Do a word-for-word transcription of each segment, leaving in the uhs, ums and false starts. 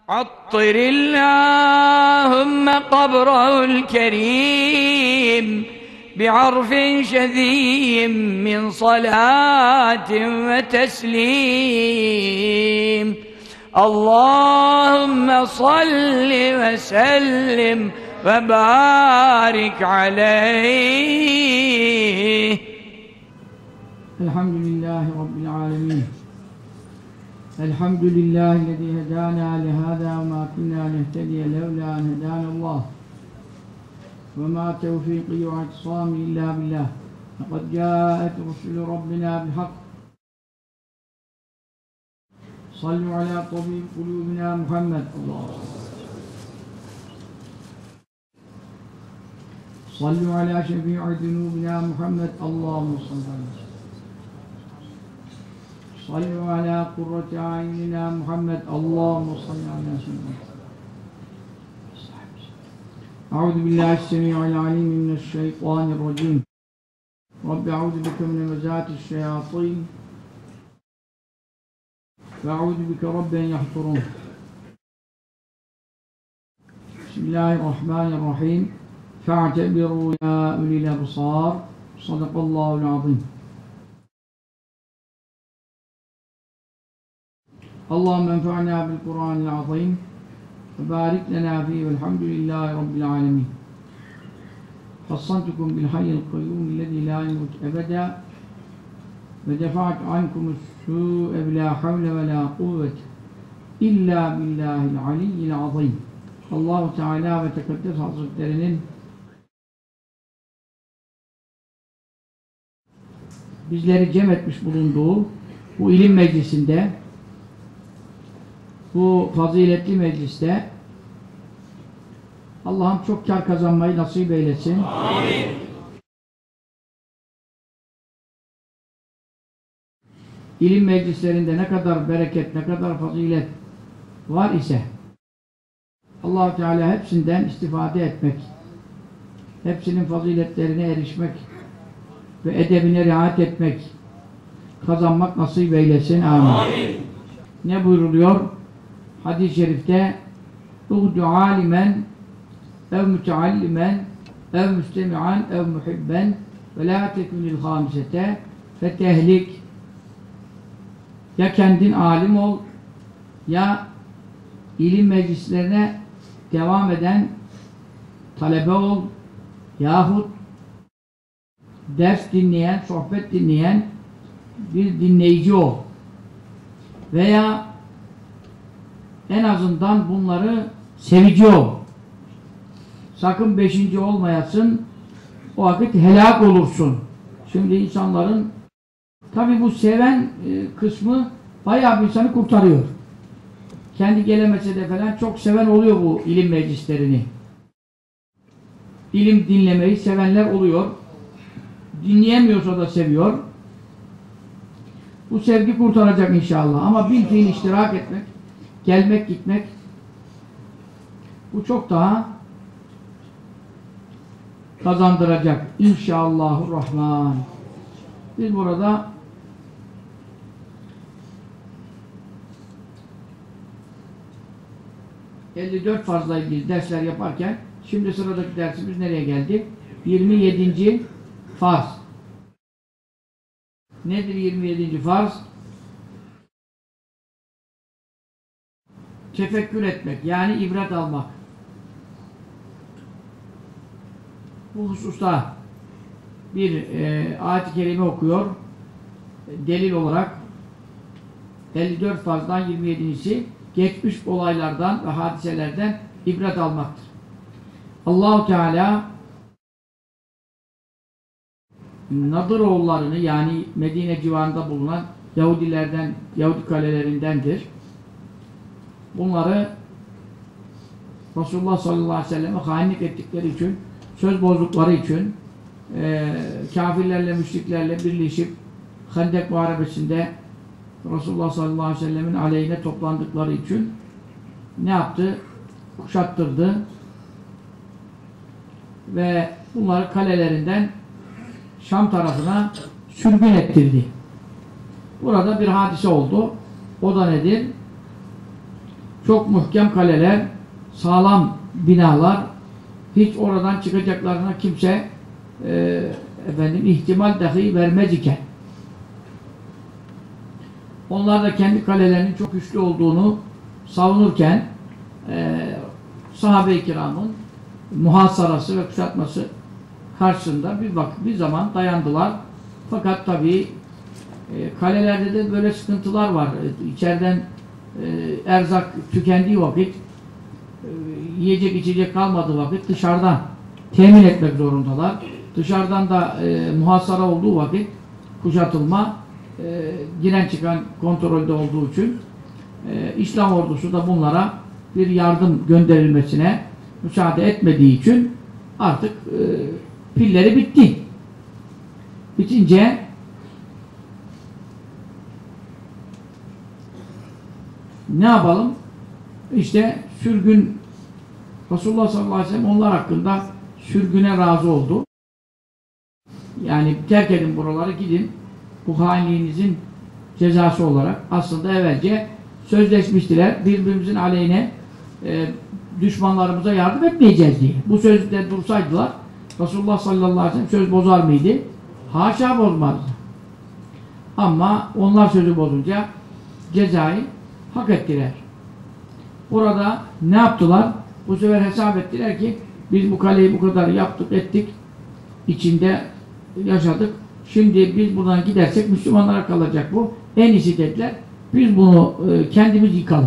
عطر اللهم قبره الكريم بعرف شذي من صلاة وتسليم اللهم صل وسلم وبارك عليه. الحمد لله رب العالمين. الحمد لله الذي هدانا لهذا وما كنا نهتدي لولا أن هدانا الله وما توفيقي واعتصامي إلا بالله. لقد جاءت رسل ربنا بالحق. صلوا على طبيب قلوبنا محمد. الله صلوا على شفيع ذنوبنا محمد. اللهم صل على سيدنا. صلوا على قرة أعيننا محمد. اللهم صل على سيدنا. أعوذ بالله السميع العليم من الشيطان الرجيم. رب أعوذ بك من همزات الشياطين وأعوذ بك رب أن يحضرون. بسم الله الرحمن الرحيم. فاعتبروا يا أولي الأبصار. صدق الله العظيم. اللهم انفعنا بالقرآن العظيم وبارك لنا فيه والحمد لله رب العالمين. حصنتكم بالحي القيوم الذي لا يموت أبدا ودفعت عنكم السوء بلا حول ولا قوة إلا بالله العلي العظيم. Allah-u Teala ve Tekaddes Hazretlerinin bizleri cem etmiş bulunduğu bu ilim meclisinde, bu faziletli mecliste Allah'ım çok kar kazanmayı nasip eylesin. Amin. İlim meclislerinde ne kadar bereket, ne kadar fazilet var ise Allah-u Teala hepsinden istifade etmek, hepsinin faziletlerine erişmek ve edebine riayet etmek, kazanmak nasip eylesin. Amin. Amin. Ne buyruluyor? Hadis-i şerifte "Uğdu alimen ev müteallimen ev müstemi'an ev muhibben ve la tekunil hamisete fetehlik." Ya kendin alim ol, ya ilim meclislerine devam eden talebe ol, yahut ders dinleyen, sohbet dinleyen bir dinleyici ol. Veya en azından bunları sevici ol. Sakın beşinci olmayasın, o vakit helak olursun. Şimdi insanların tabi bu seven e, kısmı bayağı bir insanı kurtarıyor. Kendi gelemese de falan çok seven oluyor bu ilim meclislerini. İlim dinlemeyi sevenler oluyor. Dinleyemiyorsa da seviyor. Bu sevgi kurtaracak inşallah. Ama bil fiil iştirak etmek, gelmek gitmek, bu çok daha kazandıracak inşallahurrahman. Biz burada elli dört farzla ilgili dersler yaparken şimdi sıradaki dersimiz nereye geldi? yirmi yedinci farz. Nedir yirmi yedinci farz? Tefekkür etmek, yani ibret almak. Bu hususta bir e, ayet-i kerime okuyor. E, delil olarak elli dört farzdan yirmi yedincisi geçmiş olaylardan ve hadiselerden ibret almaktır. Allah-u Teala Nadıroğullarını, yani Medine civarında bulunan Yahudilerden, Yahudi kalelerindendir. Bunları Resulullah sallallahu aleyhi ve selleme hainlik ettikleri için, söz bozdukları için, e, kafirlerle, müşriklerle birleşip Hendek Muharebesi'nde Resulullah sallallahu aleyhi ve sellemin aleyhine toplandıkları için ne yaptı? Kuşattırdı ve bunları kalelerinden Şam tarafına sürgün ettirdi. Burada bir hadise oldu. O da nedir? çok muhkem kaleler, sağlam binalar, hiç oradan çıkacaklarına kimse e, efendim ihtimal dahi vermez iken, onlar da kendi kalelerinin çok güçlü olduğunu savunurken e, sahabe-i kiramın muhasarası ve kuşatması karşısında bir vakit, bir zaman dayandılar. Fakat tabii e, kalelerde de böyle sıkıntılar var. E, içeriden e, erzak tükendiği vakit, e, yiyecek içecek kalmadığı vakit dışarıdan temin etmek zorundalar. Dışarıdan da e, muhasara olduğu vakit kuşatılma, e, giren çıkan kontrolde olduğu için e, İslam ordusu da bunlara bir yardım gönderilmesine müsaade etmediği için artık e, pilleri bitti. Bitince ne yapalım? İşte sürgün, Resulullah sallallahu aleyhi ve sellem onlar hakkında sürgüne razı oldu. Yani terk edin buraları, gidin. Bu hainliğinizin cezası olarak aslında evvelce sözleşmiştiler. Birbirimizin aleyhine e, düşmanlarımıza yardım etmeyeceğiz diye. Bu sözde dursaydılar Resulullah sallallahu aleyhi ve sellem söz bozar mıydı? Haşa bozmazdı. Ama onlar sözü bozunca cezayı hak ettiler. Orada ne yaptılar? Bu sefer hesap ettiler ki biz bu kaleyi bu kadar yaptık ettik, içinde yaşadık. Şimdi biz buradan gidersek Müslümanlara kalacak bu. En iyisi dediler. Biz bunu e, kendimiz yıkalım.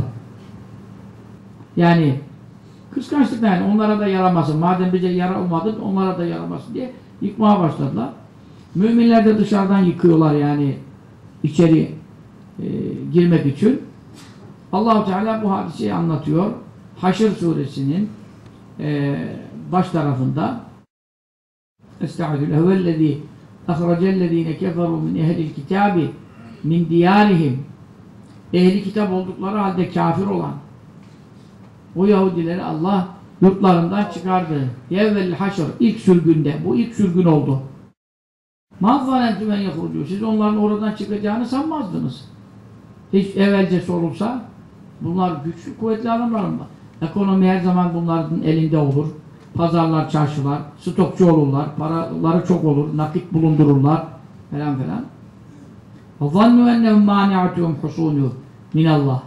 Yani kıskançlıkla, yani onlara da yaramasın. Madem bize yara olmadı, onlara da yaramasın diye yıkmaya başladılar. Müminler de dışarıdan yıkıyorlar yani içeri e, girmek için. Allah-u Teala bu hadiseyi anlatıyor. Haşr suresinin e, baş tarafında Estağfirullah huvellezî ahracellezîne keferû min ehlil kitâbi min diyârihim, ehli kitap oldukları halde kafir olan o Yahudileri Allah yurtlarından çıkardı. Yevvel haşr, ilk sürgünde, bu ilk sürgün oldu. Mâzzâlentü men yehrucû, siz onların oradan çıkacağını sanmazdınız. Hiç evvelce sorulsa, bunlar güçlü, kuvvetli adamlar mı? Ekonomi her zaman bunların elinde olur. Pazarlar, çarşılar, stokçu olurlar, paraları çok olur, nakit bulundururlar falan falan. وَظَنُّوا اَنَّهُمْ مَانِعَتُهُمْ حُصُونُ minallah.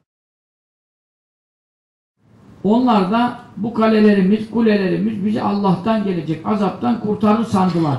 Onlar da bu kalelerimiz, kulelerimiz bizi Allah'tan gelecek azaptan kurtarır sandılar.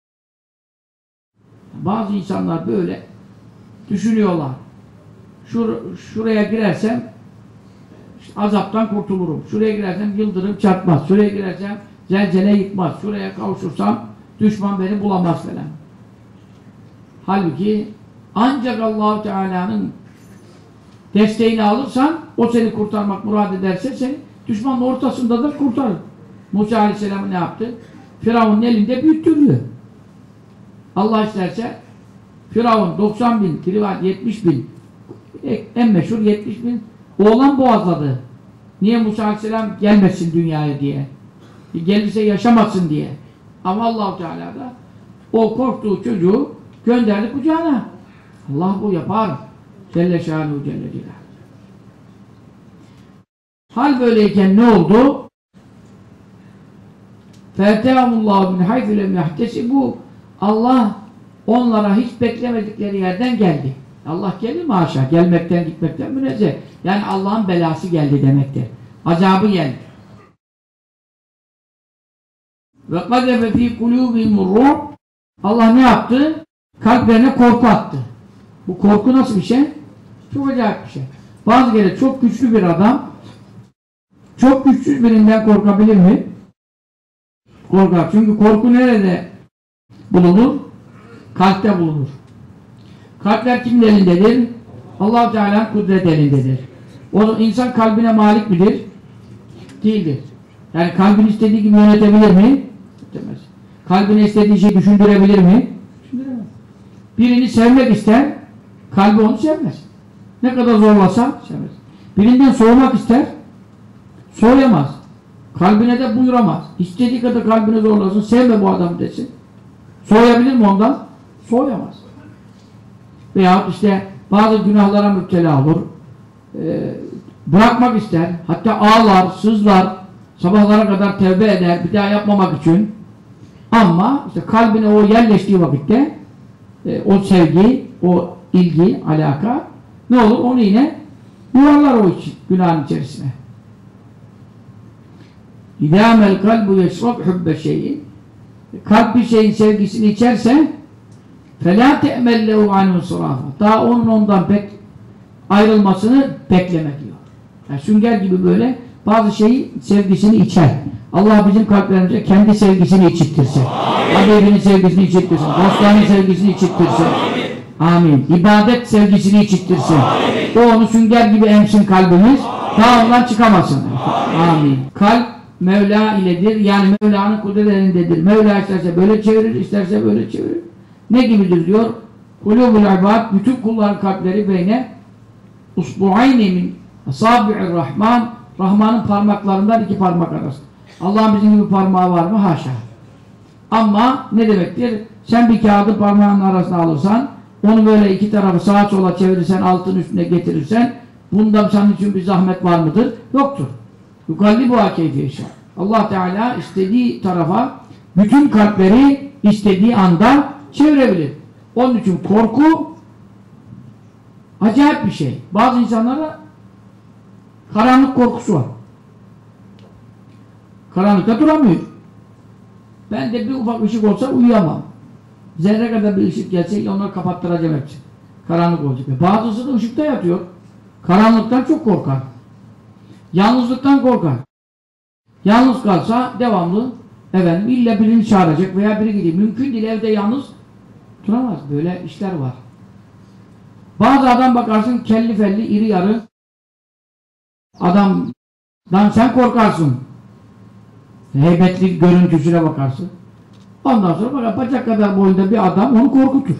Bazı insanlar böyle düşünüyorlar. Şur şuraya girersem işte azaptan kurtulurum. Şuraya girersem yıldırım çarpmaz. Şuraya girersem zelzele yıkmaz. Şuraya kavuşursam düşman beni bulamaz falan. Halbuki ancak Allah-u Teala'nın desteğini alırsan, o seni kurtarmak murad ederse seni düşmanın ortasında da kurtarır. Musa Aleyhisselam ne yaptı? Firavun'un elinde büyüttürüyor. Allah isterse Firavun doksan bin, rivayet yetmiş bin, en meşhur yetmiş bin oğlan boğazladı. Niye Musa Aleyhisselam gelmesin dünyaya diye. Gelirse yaşamasın diye. Ama Allah-u Teala da o korktuğu çocuğu gönderdi kucağına. Allah bu yapar. Celle şânuhu celle celaluhu. Hal böyleyken ne oldu? فَاَتَاهُمُ min haythu lem yahtesibu. Allah onlara hiç beklemedikleri yerden geldi. Allah gelir mi haşa? Gelmekten gitmekten münezzeh. Yani Allah'ın belası geldi demektir. Azabı geldi. وَقَذَفَ ف۪ي قُلُوبِهِمُ الرُّعْبِ. Allah ne yaptı? Kalplerine korku attı. Bu korku nasıl bir şey? Çok acayip bir şey. Bazı kere çok güçlü bir adam çok güçsüz birinden korkabilir mi? Korkar. Çünkü korku nerede bulunur? Kalpte bulunur. Kalpler kimin elindedir? Allah-u Teala'nın kudret elindedir. O insan kalbine malik midir? Değildir. Yani kalbin istediği gibi yönetebilir mi? Demez. Kalbine istediği şeyi düşündürebilir mi? Düşündüremez. Birini sevmek ister, kalbi onu sevmez. Ne kadar zorlasa sevmez. Birinden soğumak ister, soğuyamaz. Kalbine de buyuramaz. İstediği kadar kalbine zorlasın, sevme bu adamı desin. Soğuyabilir mi ondan? Soğuyamaz. Veyahut işte bazı günahlara müptela olur. Ee, bırakmak ister, hatta ağlar, sızlar, sabahlara kadar tevbe eder, bir daha yapmamak için. Ama işte kalbine o yerleştiği vakitte e, o sevgi, o ilgi, alaka ne olur? Onu yine yuvarlar o için, günahın içerisine. İdâmel kalbu yeşrab hubbe şeyin. Kalp bir şeyin sevgisini içerse فَلَا تَأْمَلْلَهُ عَنْهُ صُرَافًا. Daha onun ondan pek ayrılmasını bekleme diyor. Yani sünger gibi böyle bazı şeyi sevgisini içer. Allah bizim kalplerimize kendi sevgisini içittirsin. Habibinin sevgisini içittirsin. Dostlarının sevgisini içittirsin. Amin. İbadet sevgisini içittirsin. O onu sünger gibi emsin kalbimiz. Daha ondan çıkamasın. Amin. Kalp Mevla iledir. Yani Mevla'nın kudretlerindedir. Mevla isterse böyle çevirir, isterse böyle çevirir. Ne gibidir diyor? Kulûbul ibad, bütün kulların kalpleri beyne usbu'ayni min asabi'ir rahman, Rahman'ın parmaklarından iki parmak arası. Allah'ın bizim gibi parmağı var mı? Haşa. Ama ne demektir? Sen bir kağıdı parmağının arasına alırsan, onu böyle iki tarafı sağa sola çevirirsen, altın üstüne getirirsen, bunda senin için bir zahmet var mıdır? Yoktur. Yukallibuha keyfi. Allah Teala istediği tarafa bütün kalpleri istediği anda çevirebilir. Onun için korku acayip bir şey. Bazı insanlara karanlık korkusu var. Karanlıkta duramıyor. Ben de bir ufak ışık olsa uyuyamam. Zerre kadar bir ışık gelse onları kapattıracağım hepsi. Karanlık olacak. Bazısı da ışıkta yatıyor. Karanlıktan çok korkar. Yalnızlıktan korkar. Yalnız kalsa devamlı efendim illa birini çağıracak veya biri gidiyor. Mümkün değil, evde yalnız duramaz. Böyle işler var. Bazı adam bakarsın kelli felli, iri yarı adamdan sen korkarsın. Heybetli görüntüsüne bakarsın. Ondan sonra bak, bacak kadar boyunda bir adam onu korkutur.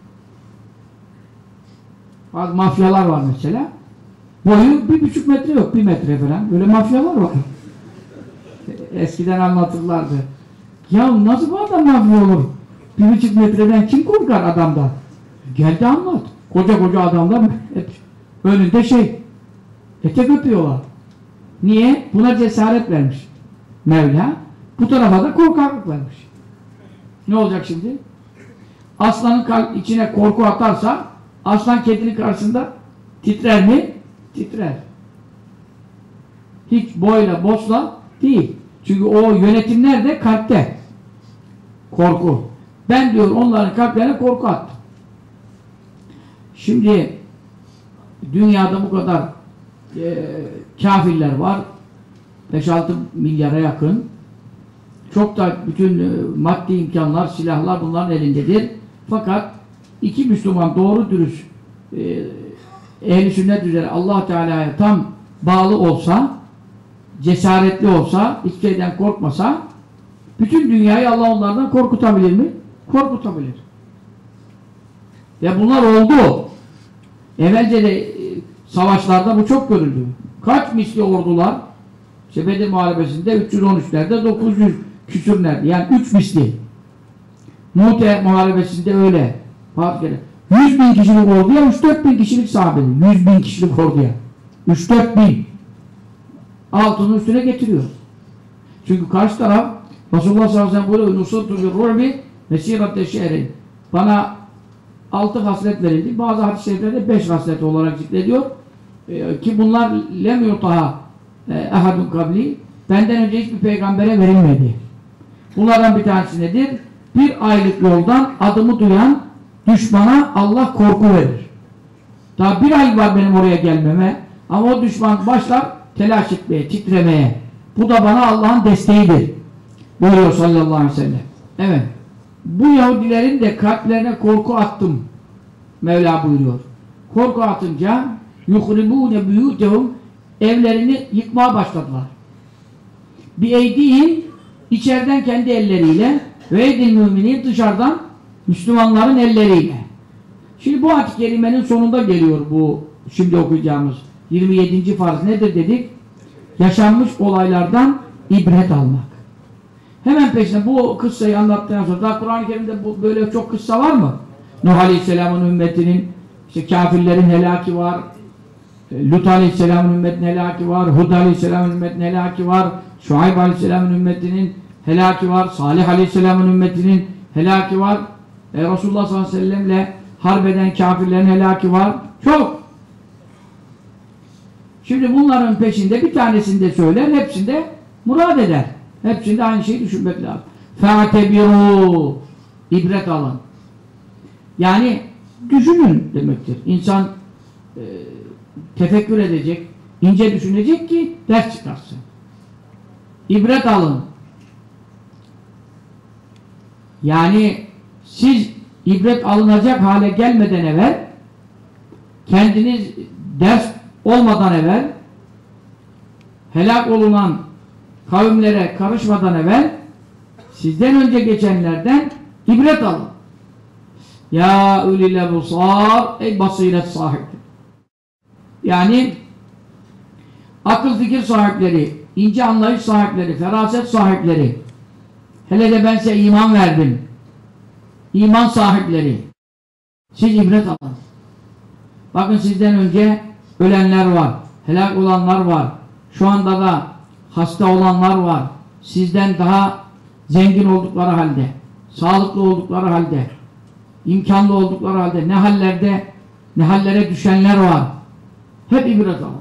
Bazı mafyalar var mesela. Boyu bir buçuk metre yok, bir metre falan. Böyle mafyalar var. Eskiden anlatırlardı. Ya nasıl bu adam mafya olur? Bir buçuk metreden kim korkar adamdan? Gel de anlat. Koca koca adamlar hep önünde şey, etek öpüyorlar. Niye? Buna cesaret vermiş Mevla. Bu tarafa da korkaklık vermiş. Ne olacak şimdi? Aslanın kalp içine korku atarsa aslan kedinin karşısında titrer mi? Titrer. Hiç boyla, bosla değil. Çünkü o yönetimler de kalpte. Korku. Ben diyor onların kalplerine korku attım. Şimdi dünyada bu kadar e, kafirler var. beş altı milyara yakın. Çok da bütün e, maddi imkanlar, silahlar bunların elindedir. Fakat iki Müslüman doğru dürüst e, ehl-i sünnet üzere Allah Teala'ya tam bağlı olsa, cesaretli olsa, hiç şeyden korkmasa, bütün dünyayı Allah onlardan korkutabilir mi? Korkutabilir. Ve bunlar oldu. Evvelce de e, savaşlarda bu çok görüldü. Kaç misli ordular, işte Bedir Muharebesi'nde üç yüz on üçlerde, dokuz yüz küsürlerde, yani üç misli. Mu'te Muharebesi'nde öyle. yüz bin kişilik orduya üç dört bin kişilik sahabeli. yüz bin kişilik orduya. üç dört bin. Altını üstüne getiriyor. Çünkü karşı taraf Resulullah sallallahu aleyhi ve sellem böyle nusratu bir ru'bi mesiratte şehrin. Bana altı haslet verildi. Bazı hadis-i şeriflerde beş haslet olarak zikrediyor. Ee, ki bunlar lem yutaha ehadun kabli. Benden önce hiçbir peygambere verilmedi. Bunlardan bir tanesi nedir? Bir aylık yoldan adımı duyan düşmana Allah korku verir. Daha bir ay var benim oraya gelmeme. Ama o düşman başlar telaş etmeye, titremeye. Bu da bana Allah'ın desteğidir. Buyuruyor sallallahu aleyhi ve sellem. Evet. Bu Yahudilerin de kalplerine korku attım. Mevla buyuruyor. Korku atınca yuhribûne buyûtehum evlerini yıkmaya başladılar. Bir eydihim içeriden kendi elleriyle ve eydil müminin dışarıdan Müslümanların elleriyle. Şimdi bu ayet-i kerimenin sonunda geliyor bu şimdi okuyacağımız yirmi yedinci farz nedir dedik? Yaşanmış olaylardan ibret almak. Hemen peşine bu kıssayı anlattıktan sonra daha Kur'an-ı Kerim'de bu, böyle çok kıssa var mı? Nuh Aleyhisselam'ın ümmetinin işte kafirlerin helaki var. Lut Aleyhisselam'ın ümmetinin helaki var, Hud Aleyhisselam'ın ümmetinin helaki var, Şuayb Aleyhisselam'ın ümmetinin helaki var, Salih Aleyhisselam'ın ümmetinin helaki var, e, Resulullah sallallahu aleyhi ve sellem'le harbeden kafirlerin helaki var. Çok. Şimdi bunların peşinde bir tanesinde söyler, hepsinde murad eder. Hepsinde aynı şeyi düşünmek lazım. فَاَتَبِرُوا İbret alın. Yani düşünün demektir. İnsan e, tefekkür edecek, ince düşünecek ki ders çıkarsın. İbret alın. Yani siz ibret alınacak hale gelmeden evvel, kendiniz ders olmadan evvel, helak olunan kavimlere karışmadan evvel, sizden önce geçenlerden ibret alın. Ya ulil ebsar, ey basiret sahibi. Yani akıl fikir sahipleri, ince anlayış sahipleri, feraset sahipleri, hele de ben size iman verdim. İman sahipleri. Siz ibret alın. Bakın sizden önce ölenler var, helak olanlar var. Şu anda da hasta olanlar var. Sizden daha zengin oldukları halde, sağlıklı oldukları halde, imkanlı oldukları halde ne hallerde, ne hallere düşenler var. Hep ibret alın.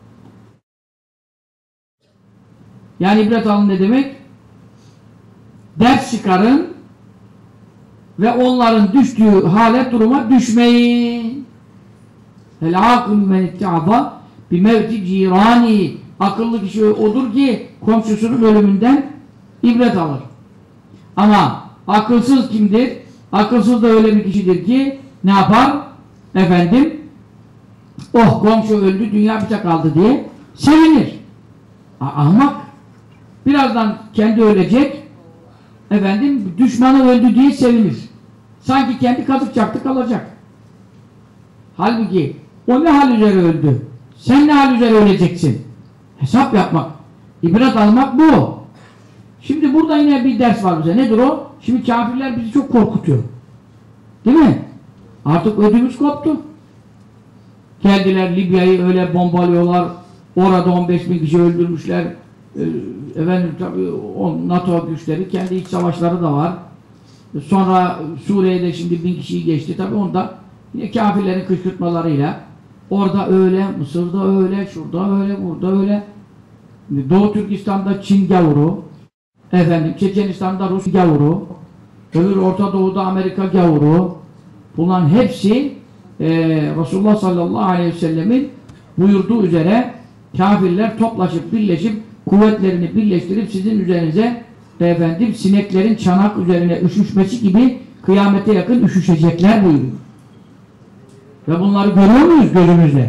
Yani ibret alın ne demek? Ders çıkarın ve onların düştüğü hale, duruma düşmeyin. El-âkıl men itta'za bi mevti cirani. Akıllı kişi odur ki komşusunun ölümünden ibret alır. Ama akılsız kimdir? Akılsız da öyle bir kişidir ki ne yapar? Efendim, oh komşu öldü, dünya bite kaldı diye sevinir. Ahmak. Birazdan kendi ölecek, efendim düşmanı öldü diye sevinir. Sanki kendi kazık çaktı kalacak. Halbuki o ne hal üzere öldü? Sen ne hal üzere öleceksin? Hesap yapmak, ibret almak bu. Şimdi burada yine bir ders var bize. Nedir o? Şimdi kafirler bizi çok korkutuyor. Değil mi? Artık ödümüz koptu. Geldiler Libya'yı öyle bombalıyorlar. Orada on beş bin kişi öldürmüşler. Ee, efendim tabii o NATO güçleri, kendi iç savaşları da var. Sonra Suriye'de şimdi bin kişiyi geçti. Tabii onda yine kafirlerin kışkırtmalarıyla orada öyle, Mısır'da öyle, şurada öyle, burada öyle. Doğu Türkistan'da Çin gavuru, efendim Çeçenistan'da Rus gavuru, öbür Orta Doğu'da Amerika gavuru. Bunların hepsi e, Resulullah sallallahu aleyhi ve sellemin buyurduğu üzere kafirler toplaşıp birleşip kuvvetlerini birleştirip sizin üzerinize efendim sineklerin çanak üzerine üşüşmesi gibi kıyamete yakın üşüşecekler buyuruyor. Ve bunları görüyor muyuz gözümüzle?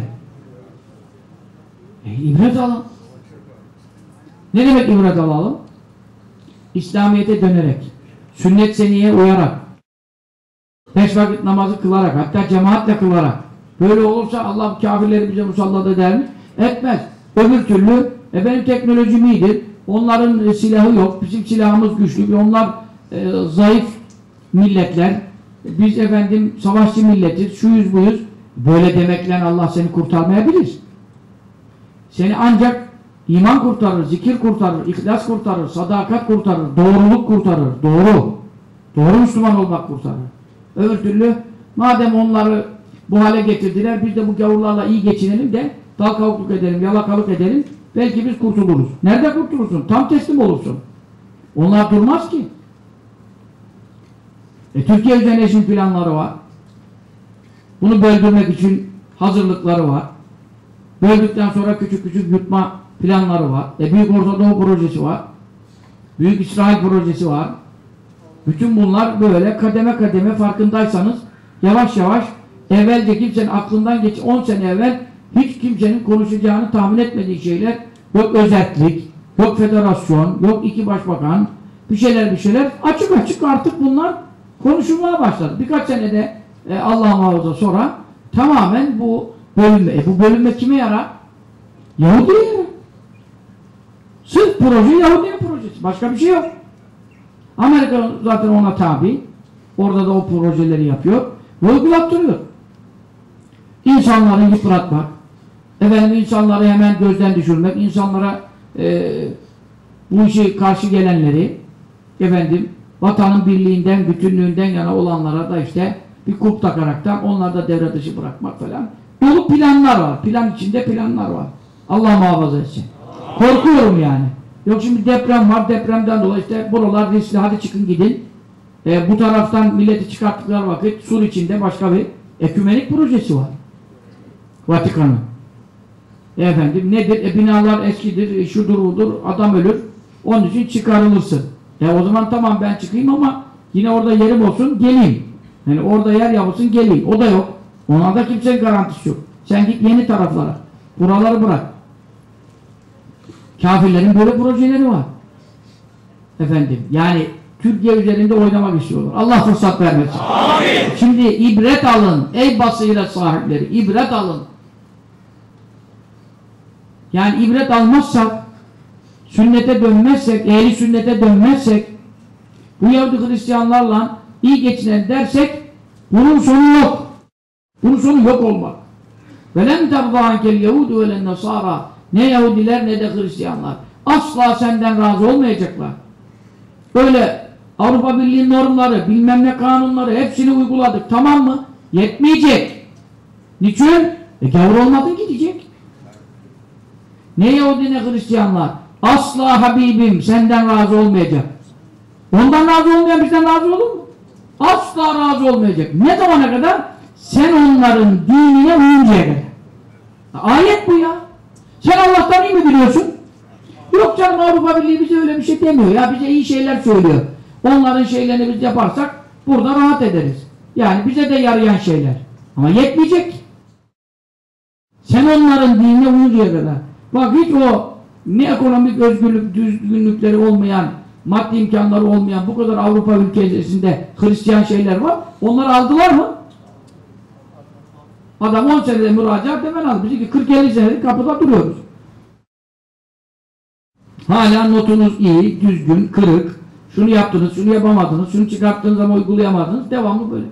E, ibret alın. Ne demek ibret alalım? İslamiyet'e dönerek, sünnet seniyeye uyarak, beş vakit namazı kılarak, hatta cemaatle kılarak. Böyle olursa Allah kafirleri bize musallat eder mi? Etmez. Öbür türlü e benim teknolojim iyidir. Onların e, silahı yok. Bizim silahımız güçlü. Onlar e, zayıf milletler. Biz efendim savaşçı milletiz. Şuyuz buyuz. Böyle demekle Allah seni kurtarmayabilir. Seni ancak iman kurtarır, zikir kurtarır, ihlas kurtarır, sadakat kurtarır, doğruluk kurtarır. Doğru. Doğru Müslüman olmak kurtarır. Öbür türlü madem onları bu hale getirdiler, biz de bu gavurlarla iyi geçinelim de dal kavukluk edelim, yalakalık edelim. Belki biz kurtuluruz. Nerede kurtulursun? Tam teslim olursun. Onlar durmaz ki. E, Türkiye üzerine şimdi planları var. Bunu böldürmek için hazırlıkları var. Böldükten sonra küçük küçük yutma planları var. E, Büyük Orta Doğu projesi var. Büyük İsrail projesi var. Bütün bunlar böyle kademe kademe farkındaysanız yavaş yavaş evvelce kimsenin aklından geç on sene evvel hiç kimsenin konuşacağını tahmin etmediği şeyler, yok özellik, yok federasyon, yok iki başbakan, bir şeyler bir şeyler açık açık artık bunlar konuşulmaya başladı. Birkaç senede e, Allah muhafaza sonra tamamen bu bölünme. E, bu bölünme kime yarar? Yahudi'ye yarar. Sırf proje Yahudi'nin projesi. Başka bir şey yok. Amerika zaten ona tabi. Orada da o projeleri yapıyor. Ve uygulattırıyor. İnsanları yıpratmak, efendim insanları hemen gözden düşürmek, insanlara e, bu işe karşı gelenleri, efendim vatanın birliğinden, bütünlüğünden yana olanlara da işte bir kulp takaraktan onları da devre dışı bırakmak falan. Dolu planlar var. Plan içinde planlar var. Allah muhafaza etsin. Korkuyorum yani. Yok şimdi deprem var. Depremden dolayı işte buralar riskli. Hadi çıkın gidin. E, bu taraftan milleti çıkarttıkları vakit sur içinde başka bir ekümenik projesi var. Vatikan'ın. E, efendim nedir? E, binalar eskidir. E, şudur budur. Adam ölür. Onun için çıkarılırsın. E, o zaman tamam ben çıkayım ama yine orada yerim olsun geleyim. Yani orada yer yapılsın geleyim. O da yok. Onlarda kimsenin garantisi yok. Sen git yeni taraflara. Buraları bırak. Kafirlerin böyle projeleri var. Efendim yani Türkiye üzerinde oynamak istiyorlar. Allah fırsat vermesin. Amin. Şimdi ibret alın. Ey basiret sahipleri. İbret alın. Yani ibret almazsak, sünnete dönmezsek, ehli sünnete dönmezsek, bu Yahudi Hristiyanlarla iyi geçinen dersek bunun sonu yok. Bunun sonu yok olmak. وَلَمْ تَرْضَانْكَ الْيَهُودُ وَلَنَّصَارَى Ne Yahudiler ne de Hristiyanlar. Asla senden razı olmayacaklar. Öyle Avrupa Birliği normları, bilmem ne kanunları hepsini uyguladık. Tamam mı? Yetmeyecek. Niçin? E gavur olmadın gidecek. Ne Yahudi ne Hristiyanlar. Asla Habibim senden razı olmayacak. Ondan razı olmayan bizden razı olur mu? Asla razı olmayacak. Ne zamana kadar? Sen onların dinine uyuncaya kadar. Ayet bu ya. Sen Allah'tan iyi mi biliyorsun? Yok canım Avrupa Birliği bize öyle bir şey demiyor ya. Bize iyi şeyler söylüyor. Onların şeylerini biz yaparsak burada rahat ederiz. Yani bize de yarayan şeyler. Ama yetmeyecek. Sen onların dinine uyuncaya kadar. Bak hiç o ne ekonomik özgürlük, düzgünlükleri olmayan, maddi imkanları olmayan bu kadar Avrupa ülkesinde Hristiyan şeyler var. Onları aldılar mı? Adam on senede müracaat hemen aldı. Biz kırk elli senedir kapıda duruyoruz. Hala notunuz iyi, düzgün, kırık. Şunu yaptınız, şunu yapamadınız, şunu çıkarttığınız ama uygulayamadınız. Devamlı böyle.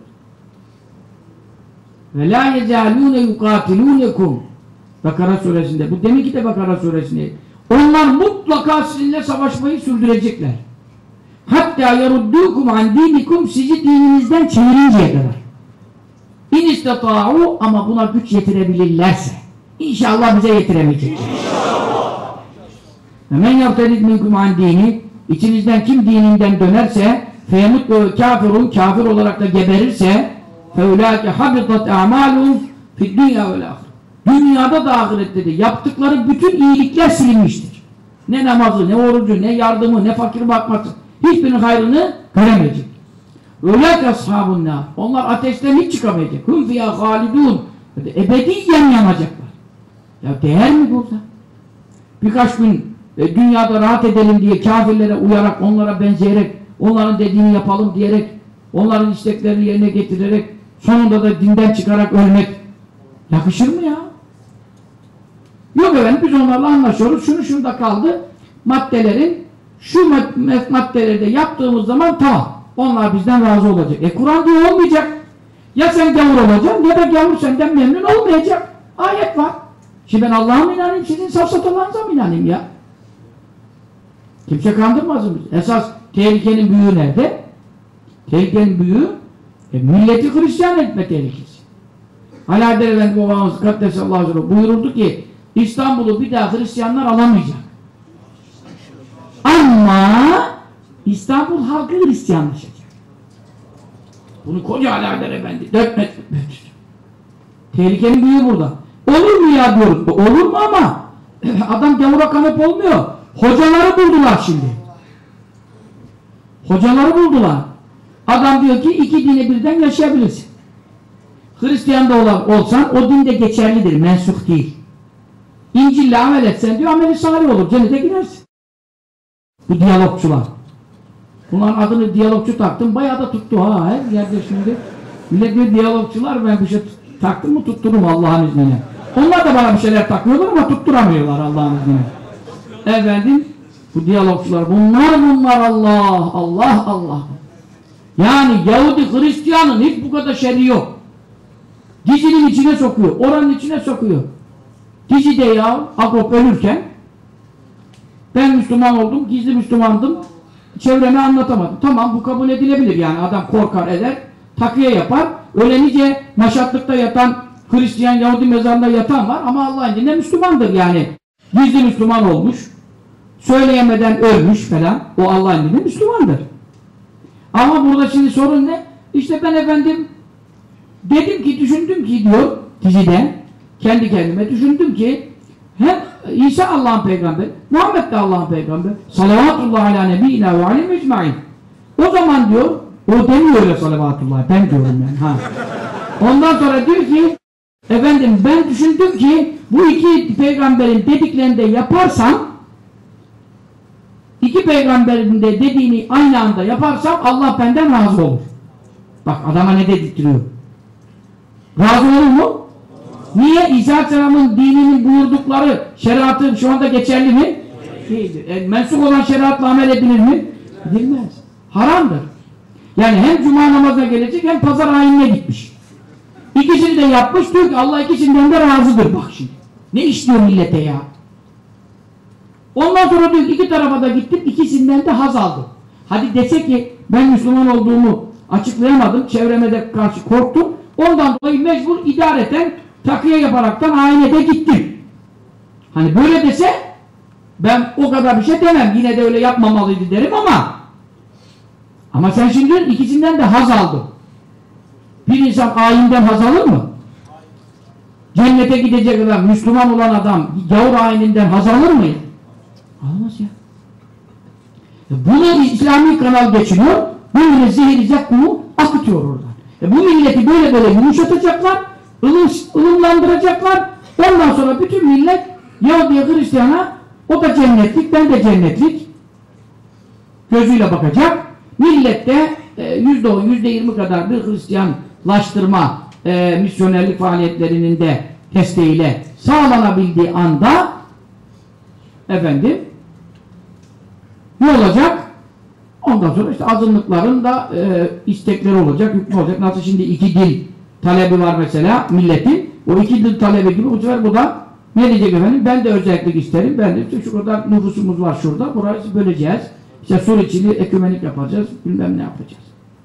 Ve la yecalûne yukâtilûnekum Bakara suresinde. Bu deminki de Bakara suresinde. Onlar mutlaka sizinle savaşmayı sürdürecekler. Hatta yaruddûkum an dînikum sizi dininizden çevirinceye kadar. İn istatâ'u ama buna güç yetirebilirlerse. İnşallah bize yetiremeyecekler. Men yartedid minkum an dini içinizden kim dininden dönerse feyemut ve kafirun kafir olarak da geberirse feulâke habitat a'mâluhum fid dünya vel ahir. Dünyada da ahirette de yaptıkları bütün iyilikler silinmiştir. Ne namazı, ne orucu, ne yardımı, ne fakir bakması hiçbirinin hayrını göremeyecek. Öylâke ashabun nâr. Onlar ateşten hiç çıkamayacak. Hum fiyâ hâlidûn. Ebediyen yanacaklar. Ya değer mi burada? Birkaç gün e, dünyada rahat edelim diye kafirlere uyarak, onlara benzeyerek, onların dediğini yapalım diyerek, onların isteklerini yerine getirerek, sonunda da dinden çıkarak ölmek yakışır mı ya? Yok efendim biz onlarla anlaşıyoruz. Şunu şurada kaldı. Maddelerin şu mad maddeleri de yaptığımız zaman tamam. Onlar bizden razı olacak. E Kur'an diyor olmayacak. Ya sen gavur olacaksın ya da gavur senden memnun olmayacak. Ayet var. Şimdi ben Allah'a mı inanayım, sizin safsatalarınıza mı inanayım ya? Kimse kandırmasın bizi. Esas tehlikenin büyüğü nerede? Tehlikenin büyüğü e, milleti Hristiyan etme tehlikesi. Alaeddin Efendi babamız Kaddesallahu aleyhi ve sellem buyururdu ki İstanbul'u bir daha Hristiyanlar alamayacak. Ama İstanbul halkı Hristiyanlaşacak. Bunu koca Alaeddin Efendi dört metre tehlikenin büyüğü burada. Olur mu ya diyoruz. Olur mu ama adam gavura kanep olmuyor. Hocaları buldular şimdi. Hocaları buldular. Adam diyor ki iki dini birden yaşayabilirsin. Hristiyan da olan, olsan o din de geçerlidir. Mensuh değil. İncil'le amel etsen diyor ameli salih olur. Cennete girersin. Bu diyalogçular. Bunların adını diyalogçu taktım. Bayağı da tuttu ha. Her yerde şimdi. Millet diyor diyalogçular ben bir şey taktım mı tuttururum Allah'ın izniyle. Onlar da bana bir şeyler takıyorlar ama tutturamıyorlar Allah'ın izniyle. Efendim bu diyalogçular bunlar bunlar Allah Allah Allah. Yani Yahudi Hristiyanın hiç bu kadar şerri yok. Dizinin içine sokuyor. Oranın içine sokuyor. Dizide ya Agop ölürken ben Müslüman oldum, gizli Müslümandım, çevreme anlatamadım. Tamam, bu kabul edilebilir yani, adam korkar eder, takviye yapar. Öyle nice maşatlıkta yatan, Hristiyan, Yahudi mezarında yatan var ama Allah'ın dininde Müslümandır yani. Gizli Müslüman olmuş, söyleyemeden ölmüş falan, o Allah'ın dininde Müslümandır. Ama burada şimdi sorun ne? İşte ben efendim dedim ki, düşündüm ki diyor dizide, kendi kendime düşündüm ki hem İsa Allah'ın peygamberi, Muhammed de Allah'ın peygamberi, salavatullah ala nebiyyina ve aleyhi ecmaîn. O zaman diyor, o demiyor öyle salavatullah, ben diyorum yani. Ha. Ondan sonra diyor ki, efendim ben düşündüm ki bu iki peygamberin dediklerini de yaparsam, iki peygamberin de dediğini aynı anda yaparsam Allah benden razı olur. Bak adama ne dedirtiyor? Razı olur mu? Niye? İsa Aleyhisselam'ın dininin buyurdukları şeriatı şu anda geçerli mi? Değildir. E, mensup olan şeriatla amel edilir mi? Edilmez. Haramdır. Yani hem cuma namazına gelecek hem pazar ayinine gitmiş. İkisini de yapmış, diyor ki Allah ikisinden de razıdır. Bak şimdi. Ne işliyor millete ya? Ondan sonra diyor ki iki tarafa da gittim, ikisinden de haz aldım. Hadi dese ki ben Müslüman olduğumu açıklayamadım, çevreme de karşı korktum. Ondan dolayı mecbur idareten takviye yaparaktan aynede gittim. Hani böyle dese ben o kadar bir şey demem. Yine de öyle yapmamalıydı derim ama ama sen şimdi ikisinden de haz aldın. Bir insan ayinden haz alır mı? Cennete gidecek adam, Müslüman olan adam gavur ayininden haz alır mı? Almaz ya. Bunu İslami kanal geçiniyor, böyle zehir zakkumu akıtıyor oradan. E bu milleti böyle böyle yumuşatacaklar, ılım, ılımlandıracaklar. Ondan sonra bütün millet Yahudi'ye, Hristiyan'a, o da cennetlik, ben de cennetlik gözüyle bakacak. Millet de yüzde on, yüzde yirmi kadar bir Hristiyanlaştırma, e, misyonerlik faaliyetlerinin de desteğiyle sağlanabildiği anda efendim ne olacak? Ondan sonra işte azınlıkların da e, istekleri olacak, hükmü olacak. Nasıl şimdi iki dil talebi var mesela milletin, o iki dil talebi gibi bu sefer bu da ne diyecek efendim? Ben de özellik isterim, ben de işte şu kadar nüfusumuz var şurada, burayı böleceğiz. İşte Suriçili ekümenik yapacağız, bilmem ne yapacağız.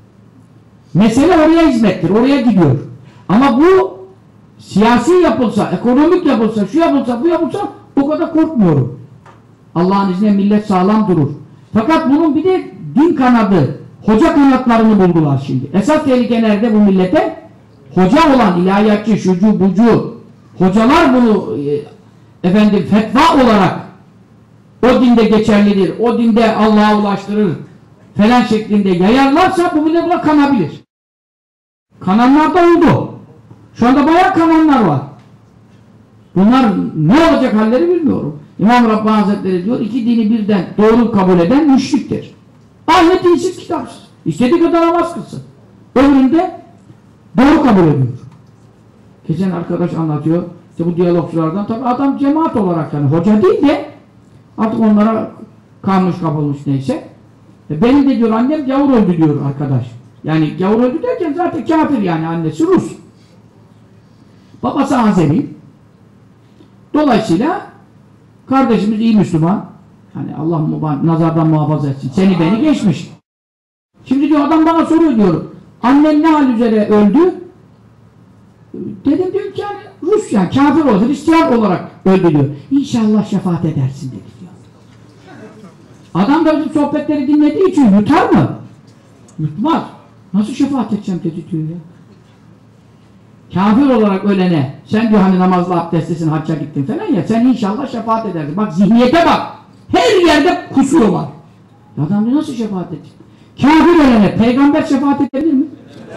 Mesele oraya hizmettir, oraya gidiyor. Ama bu siyasi yapılsa, ekonomik yapılsa, şu yapılsa, bu yapılsa o kadar korkmuyorum. Allah'ın izniyle millet sağlam durur. Fakat bunun bir de din kanadı, hoca kanatlarını buldular şimdi. Esas tehlike nerede bu millete? Hoca olan, ilahiyatçı, şucu, bucu, hocalar bunu e, efendim fetva olarak o dinde geçerlidir, o dinde Allah'a ulaştırır falan şeklinde yayarlarsa bu millet buna kanabilir. Kananlar da oldu. Şu anda bayağı kananlar var. Bunlar ne olacak halleri bilmiyorum. İmam Rabbani Hazretleri diyor, iki dini birden doğru kabul eden müşriktir. Ahmet dinsiz, kitapsız. İstediği kadar namaz kılsın. Ömründe doğru kabul ediyor. Geçen arkadaş anlatıyor, işte bu diyalogçulardan, tabi adam cemaat olarak yani hoca değil de artık onlara kalmış kapılmış neyse. E benim de diyor annem gavur öldü diyor arkadaş. Yani gavur öldü derken zaten kafir yani, annesi Rus. Babası Azeri. Dolayısıyla kardeşimiz iyi Müslüman. Yani Allah muha nazardan muhafaza etsin. Seni beni geçmiş. Şimdi diyor adam bana soruyor diyor. Annen ne hal üzere öldü? Dedim diyor ki yani Rus yani kafir olarak, Hristiyan olarak öldü diyor. İnşallah şefaat edersin dedi diyor. Adam da bizim sohbetleri dinlediği için yutar mı? Yutmaz. Nasıl şefaat edeceğim dedi diyor ya. Kafir olarak ölene, sen diyor hani namazla abdestlisin, hacca gittin falan ya, sen inşallah şefaat edersin. Bak zihniyete bak. Her yerde kusur var. Adam diyor nasıl şefaat edecek? Kafir ölene peygamber şefaat edebilir mi?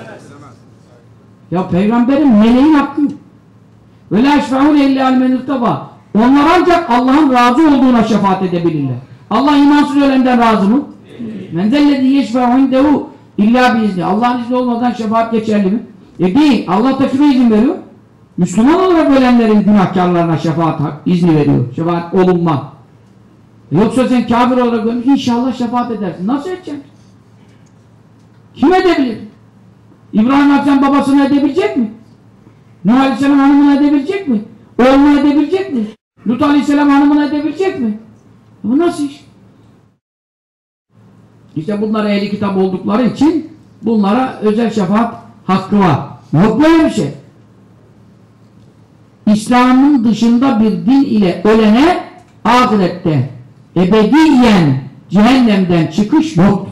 Ya peygamberin meleğin hakkı. Ve la eşfa'une illa men irtaba. Onlar ancak Allah'ın razı olduğuna şefaat edebilirler. Allah imansız ölenden razı mı? Men zellezî yeşfe'u indehu illa biizni. Allah'ın izni olmadan şefaat geçerli mi? E değil. Allah da şuna izin veriyor. Müslüman olarak ölenlerin günahkarlarına şefaat izni veriyor. Şefaat olunma. E yoksa sen kafir olarak ölmüş, inşallah şefaat edersin. Nasıl edeceksin? Kim edebilir? İbrahim Aleyhisselam babasını edebilecek mi? Nuh Aleyhisselam hanımını edebilecek mi? Oğlunu edebilecek mi? Lut Aleyhisselam hanımını edebilecek mi? Bu nasıl iş? İşte bunlar ehli kitap oldukları için bunlara özel şefaat hakkı var. Yok böyle bir şey. İslam'ın dışında bir din ile ölene ahirette ebediyen cehennemden çıkış yoktur.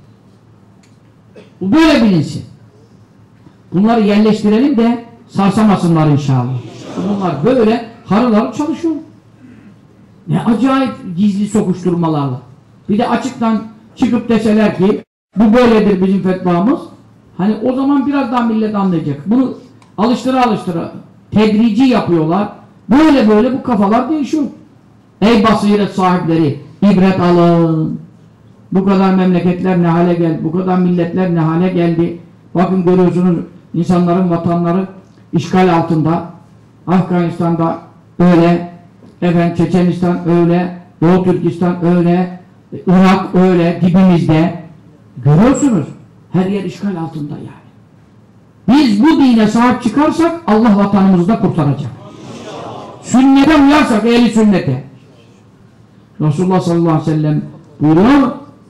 Bu böyle bilinsin. Bunları yerleştirelim de sarsamasınlar inşallah. Bunlar böyle harıl harıl çalışıyor. Ne acayip gizli sokuşturmalarla. Bir de açıktan çıkıp deseler ki bu böyledir bizim fetvamız. Hani o zaman biraz daha millet anlayacak. Bunu alıştıra alıştıra tedrici yapıyorlar. Böyle böyle bu kafalar değişiyor. Ey basiret sahipleri, ibret alın. Bu kadar memleketler ne hale geldi, bu kadar milletler ne hale geldi. Bakın görüyorsunuz insanların vatanları işgal altında. Afganistan'da öyle, efendim Çeçenistan öyle, Doğu Türkistan öyle, Irak öyle, dibimizde. Görüyorsunuz. Her yer işgal altında yani. Biz bu dine sahip çıkarsak Allah vatanımızı da kurtaracak. Sünnete uyarsak, ehli sünnete. Resulullah sallallahu aleyhi ve sellem buyuruyor,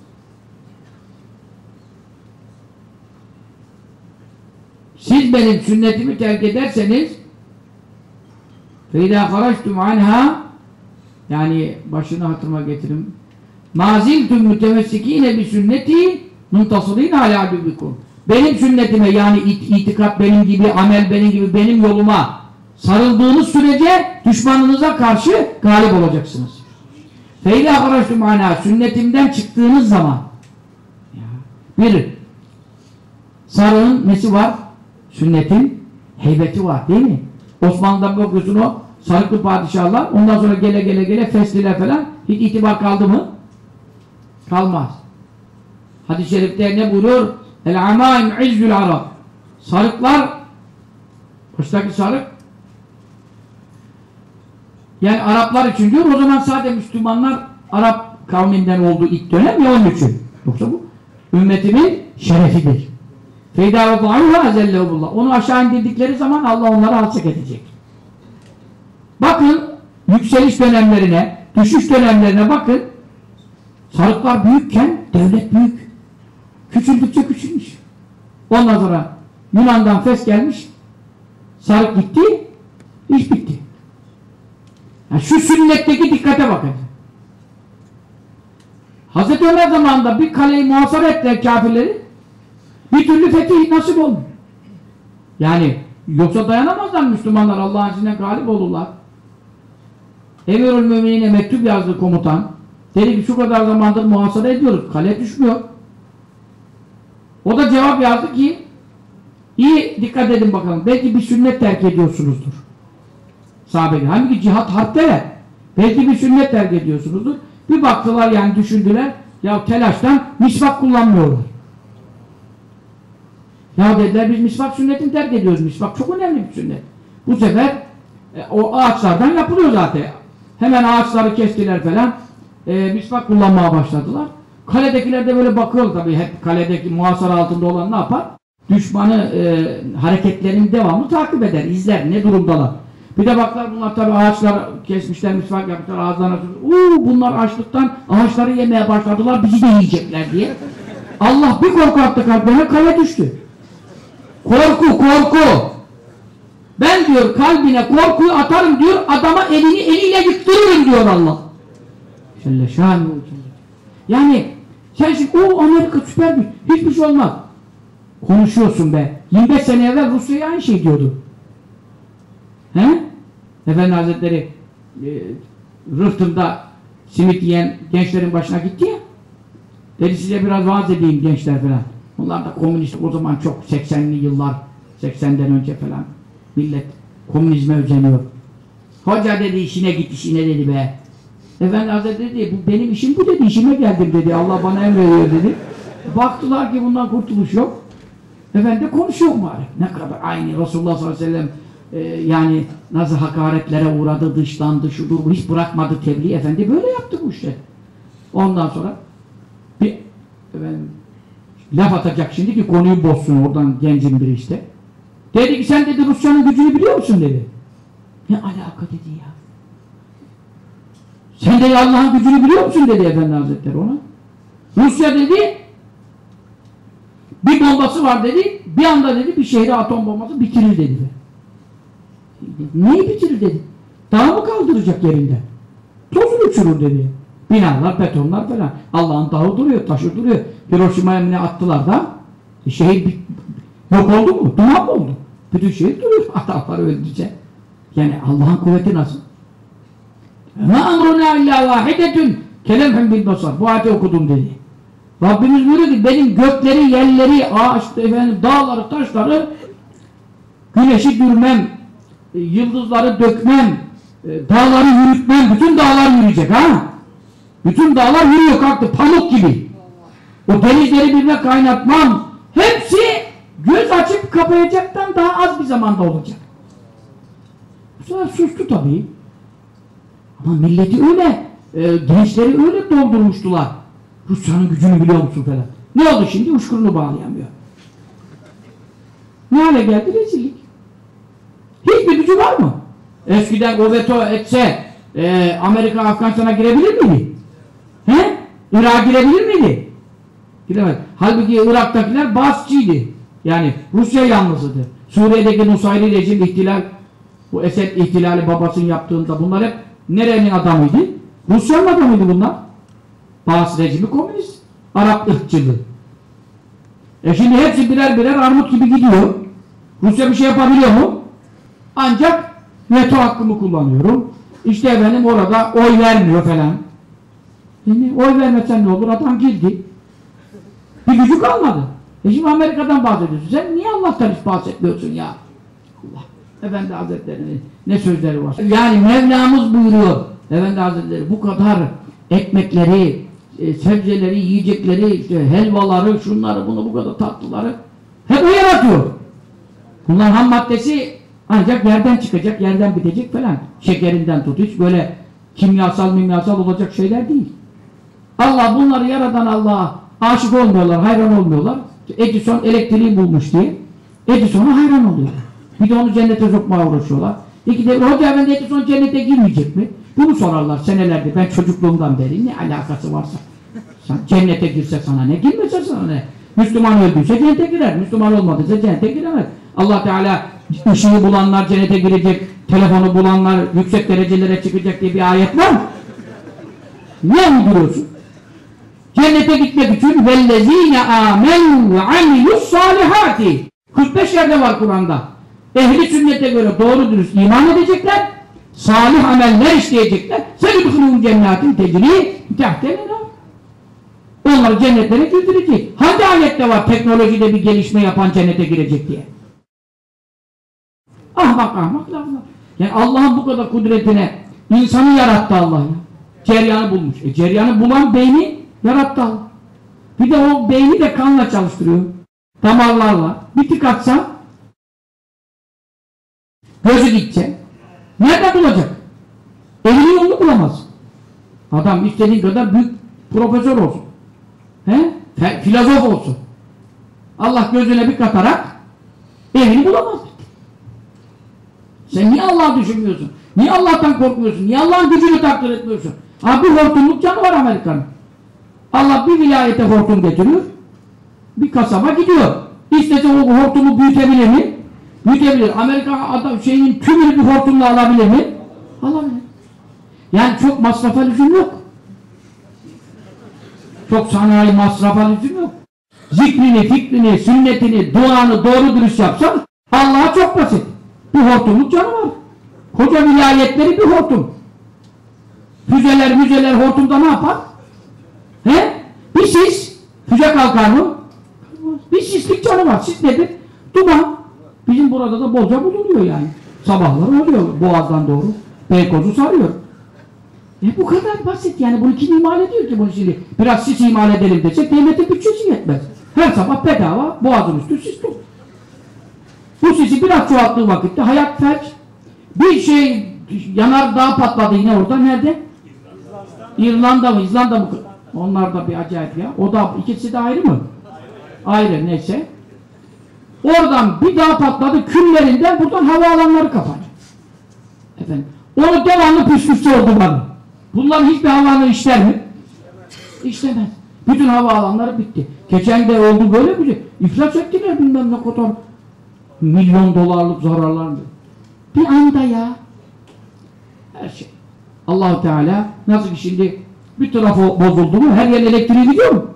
siz benim sünnetimi terk ederseniz فَاِذَا خَرَجْتُمْ عَنْهَا yani başını hatırıma getirin مَازِلْتُمْ مُتَمَسِّك۪ينَ بِسُنَّتِي مُنْتَصِر۪ينَ عَلَى عَدُبِّكُمْ benim sünnetime yani it itikat benim gibi, amel benim gibi, benim yoluma sarıldığınız sürece düşmanınıza karşı galip olacaksınız. فَاِذَا خَرَجْتُمْ عَنْهَا sünnetimden çıktığınız zaman bir sarığın nesi var? Sünnetin heybeti var değil mi? Osmanlı'da bakıyorsun o sarıklı padişahlar ondan sonra gele gele gele fesliler falan hiç itibar kaldı mı? Kalmaz. Hadis-i şerifte ne buyuruyor? El-amâim izzül arab. Sarıklar baştaki sarık yani Araplar için diyor o zaman sadece Müslümanlar Arap kavminden olduğu ilk dönem ya onun için. Yoksa bu ümmetimin şerefidir. فَاِذَا وَضَعُوهَا اَزَلَّهُ اللّٰهِ onu aşağı indirdikleri zaman Allah onları alçak edecek. Bakın yükseliş dönemlerine, düşüş dönemlerine bakın. Sarıklar büyükken devlet büyük. Küçüldükçe küçülmüş. Ondan sonra Yunan'dan Fes gelmiş. Sarık gitti, iş bitti. Yani şu sünnetteki dikkate bakın. Hazreti Ömer zamanında bir kaleyi muhasara ettiler kafirleri. Bir türlü fetih nasip oldu. Yani yoksa dayanamazlar Müslümanlar Allah'ın izniyle galip olurlar. Emirül Müminine mektup yazdı komutan. Dedi ki şu kadar zamandır muhasara ediyoruz. Kale düşmüyor. O da cevap yazdı ki iyi dikkat edin bakalım. Belki bir sünnet terk ediyorsunuzdur. Sahabeler. Halbuki cihat harpte ya. Belki bir sünnet terk ediyorsunuzdur. Bir baktılar yani düşündüler. Ya telaştan misvak kullanmıyorlar. Ya dediler biz misvak sünnetini terk ediyoruz. Misvak çok önemli bir sünnet. Bu sefer e, o ağaçlardan yapılıyor zaten. Hemen ağaçları kestiler falan. E, misvak kullanmaya başladılar. Kaledekiler de böyle bakıyor tabii. Hep kaledeki muhasara altında olan ne yapar? Düşmanı e, hareketlerini devamlı takip eder, izler. Ne durumdalar? Bir de baklar bunlar tabii ağaçlar kesmişler, misvak yapmışlar, ağızlarına uuu bunlar açlıktan ağaçları yemeye başladılar, bizi de yiyecekler diye. Allah bir korku attı kalbine, kale düştü. Korku, korku. Ben diyor kalbine korkuyu atarım diyor, adama elini eliyle yıktırırım diyor Allah. Şöyle şahane. Yani sen şimdi o Amerika süper bir, hiçbir şey olmaz. Konuşuyorsun be. yirmi beş sene evvel Rusya'ya aynı şey diyordu. He? Efendi Hazretleri e, rıhtımda simit yiyen gençlerin başına gitti ya. Dedi size biraz vaaz edeyim gençler falan. Onlar da komünist o zaman çok seksenli yıllar seksenden önce falan millet komünizme özeniyor. Hoca dedi işine git işine dedi be. Efendi Hazretleri dedi bu benim işim bu dedi işime geldim dedi Allah bana emrediyor dedi. Baktılar ki bundan kurtuluş yok. Efendi konuşuyor mu bari? Ne kadar aynı Resulullah sallallahu aleyhi ve sellem e, yani nasıl hakaretlere uğradı, dışlandı, şudur bu hiç bırakmadı tebliğ. Efendi böyle yaptı bu işte. Ondan sonra bir efendim, laf atacak şimdi ki konuyu bozsun oradan gencin biri işte. Dedi ki sen dedi Rusya'nın gücünü biliyor musun dedi. Ne alaka dedi ya. Sen de Allah'ın gücünü biliyor musun dedi Efendi Hazretleri ona. Rusya dedi bir bombası var dedi, bir anda dedi bir şehri atom bombası bitirir dedi. Neyi bitirir dedi? Dağı mı kaldıracak yerinde? Tozunu uçurur dedi. Binalar, betonlar falan. Allah'ın dağı duruyor, taşı duruyor. Hiroşima'ya ne attılar da e şehir yok oldu mu? Duman mı oldu? Bütün şehir duruyor. Adamlar öldürecek. Yani Allah'ın kuvveti nasıl? مَا اَمْرُنَا اِلَّا وَاحِدَةٌ كَلَمْهُمْ بِالْبَصَرِ Bu ayeti okudum dedi. Rabbimiz buyuruyor ki benim gökleri, yerleri, ağaç, efendim, dağları, taşları güneşi dürmem, yıldızları dökmem, dağları yürütmem, bütün dağlar yürüyecek ha? Bütün dağlar yürüyor kalktı, pamuk gibi. O denizleri birbirine kaynatmam. Hepsi göz açıp kapayacaktan daha az bir zamanda olacak. Bu sefer sustu tabii. Ama milleti öyle, e, gençleri öyle doldurmuştular. Rusya'nın gücünü biliyor musun falan. Ne oldu şimdi? Uçkurunu bağlayamıyor. Ne hale geldi? Rezillik. Hiçbir gücü var mı? Eskiden o veto etse e, Amerika Afganistan'a girebilir miydi? He? Irak'a girebilir miydi? Giremez. Halbuki Irak'takiler Baasçıydı. Yani Rusya yanlısıydı. Suriye'deki Nusayri rejim ihtilal, bu Esed ihtilali babasının yaptığında bunlar hep nerenin adamıydı? Rusya'nın adamıydı bunlar. Baas rejimi komünist. Arap ırkçılığı. E şimdi hepsi birer birer armut gibi gidiyor. Rusya bir şey yapabiliyor mu? Ancak veto hakkımı kullanıyorum. İşte efendim orada oy vermiyor falan. Yani oy vermesen ne olur? Adam girdi. Bir gücü kalmadı. E şimdi Amerika'dan bahsediyorsun. Sen niye Allah'tan hiç bahsetmiyorsun ya? Allah. Efendi Hazretleri'nin ne sözleri var? Yani Mevlamız buyuruyor. Efendi Hazretleri bu kadar ekmekleri, e, sebzeleri, yiyecekleri, işte helvaları, şunları, bunu bu kadar tatlıları hep o yaratıyor. Bunlar ham maddesi ancak yerden çıkacak, yerden bitecek falan. Şekerinden tut, hiç böyle kimyasal, mimyasal olacak şeyler değil. Allah bunları yaradan Allah'a aşık olmuyorlar, hayran olmuyorlar. Edison elektriği bulmuş diye Edison'a hayran oluyor. Bir de onu cennete sokmaya uğraşıyorlar. İki de Hoca Efendi Edison cennete girmeyecek mi? Bunu sorarlar senelerdir. Ben çocukluğumdan beri ne alakası varsa. Sen cennete girse sana ne, girmese sana ne? Müslüman öldüyse cennete girer. Müslüman olmadıysa cennete giremez. Allah Teala ışığı bulanlar cennete girecek, telefonu bulanlar yüksek derecelere çıkacak diye bir ayet var mı? Niye uyduruyorsun? Cennete gitmek için vellezine amenu ve amilus salihati. kırk beş yerde var Kur'an'da. Ehli sünnete göre doğru dürüst iman edecekler, salih ameller işleyecekler. Sebidhulûn cennetin tecrî tehtelena. Onları cennetlere girdirecek. Hangi ayette var teknolojide bir gelişme yapan cennete girecek diye? Ahmak ahmak laflar. Yani Allah'ın bu kadar kudretine insanı yarattı Allah ya. Ceryanı bulmuş. E ceryanı bulan beyni yarattı Allah. Bir de o beyni de kanla çalıştırıyor. Damarlarla. Bir tık atsa gözü gidecek. Nerede bulacak? Evini yolunu bulamaz. Adam istediğin kadar büyük profesör olsun. He? Filozof olsun. Allah gözüne bir katarak evini bulamaz. Sen niye Allah'ı düşünmüyorsun? Niye Allah'tan korkmuyorsun? Niye Allah'ın gücünü takdir etmiyorsun? Abi hortumluk canı var Amerika'nın. Allah bir vilayete hortum getiriyor. Bir kasaba gidiyor. İstese o hortumu büyütebilir mi? Büyütebilir. Amerika adam şeyin tümünü bir hortumla alabilir mi? Alabilir. Yani çok masrafa lüzum yok. Çok sanayi masrafa lüzum yok. Zikrini, fikrini, sünnetini, duanı doğru dürüst yapsan Allah'a çok basit. Bir hortumluk canı var. Koca vilayetleri bir hortum. Füzeler, müzeler hortumda ne yapar? He? Bir sis, füze kalkar mı? Bir sislik canı var. Sis nedir? Duman. Bizim burada da bolca bulunuyor yani. Sabahları oluyor Boğaz'dan doğru. Beykoz'u sarıyor. E bu kadar basit yani. Bunu kim imal ediyor ki bunu şimdi? Biraz sis imal edelim desek devletin bütçesi yetmez. Her sabah bedava Boğaz'ın üstü sis dolu. Bu sisi biraz çoğalttığı vakitte hayat felç. Bir şey yanardağ patladı yine orada. Nerede? İrlanda mı? İzlanda mı? Onlar da bir acayip ya. O da ikisi de ayrı mı? Ayrı neyse. Oradan bir daha patladı. Küllerinden buradan havaalanları kapanacak. E, Onu devamlı püskürtçü oldu bana. Bunların hiçbir havaalanı işler mi? İşlemez. Bütün havaalanları bitti. Geçen de oldu böyle bir şey. İflas ettiler bilmem ne kadar milyon dolarlık zararlar. Bir anda ya. Her şey. Allah-u Teala nasıl ki şimdi bir tarafı bozuldu mu her yer elektriği gidiyor mu?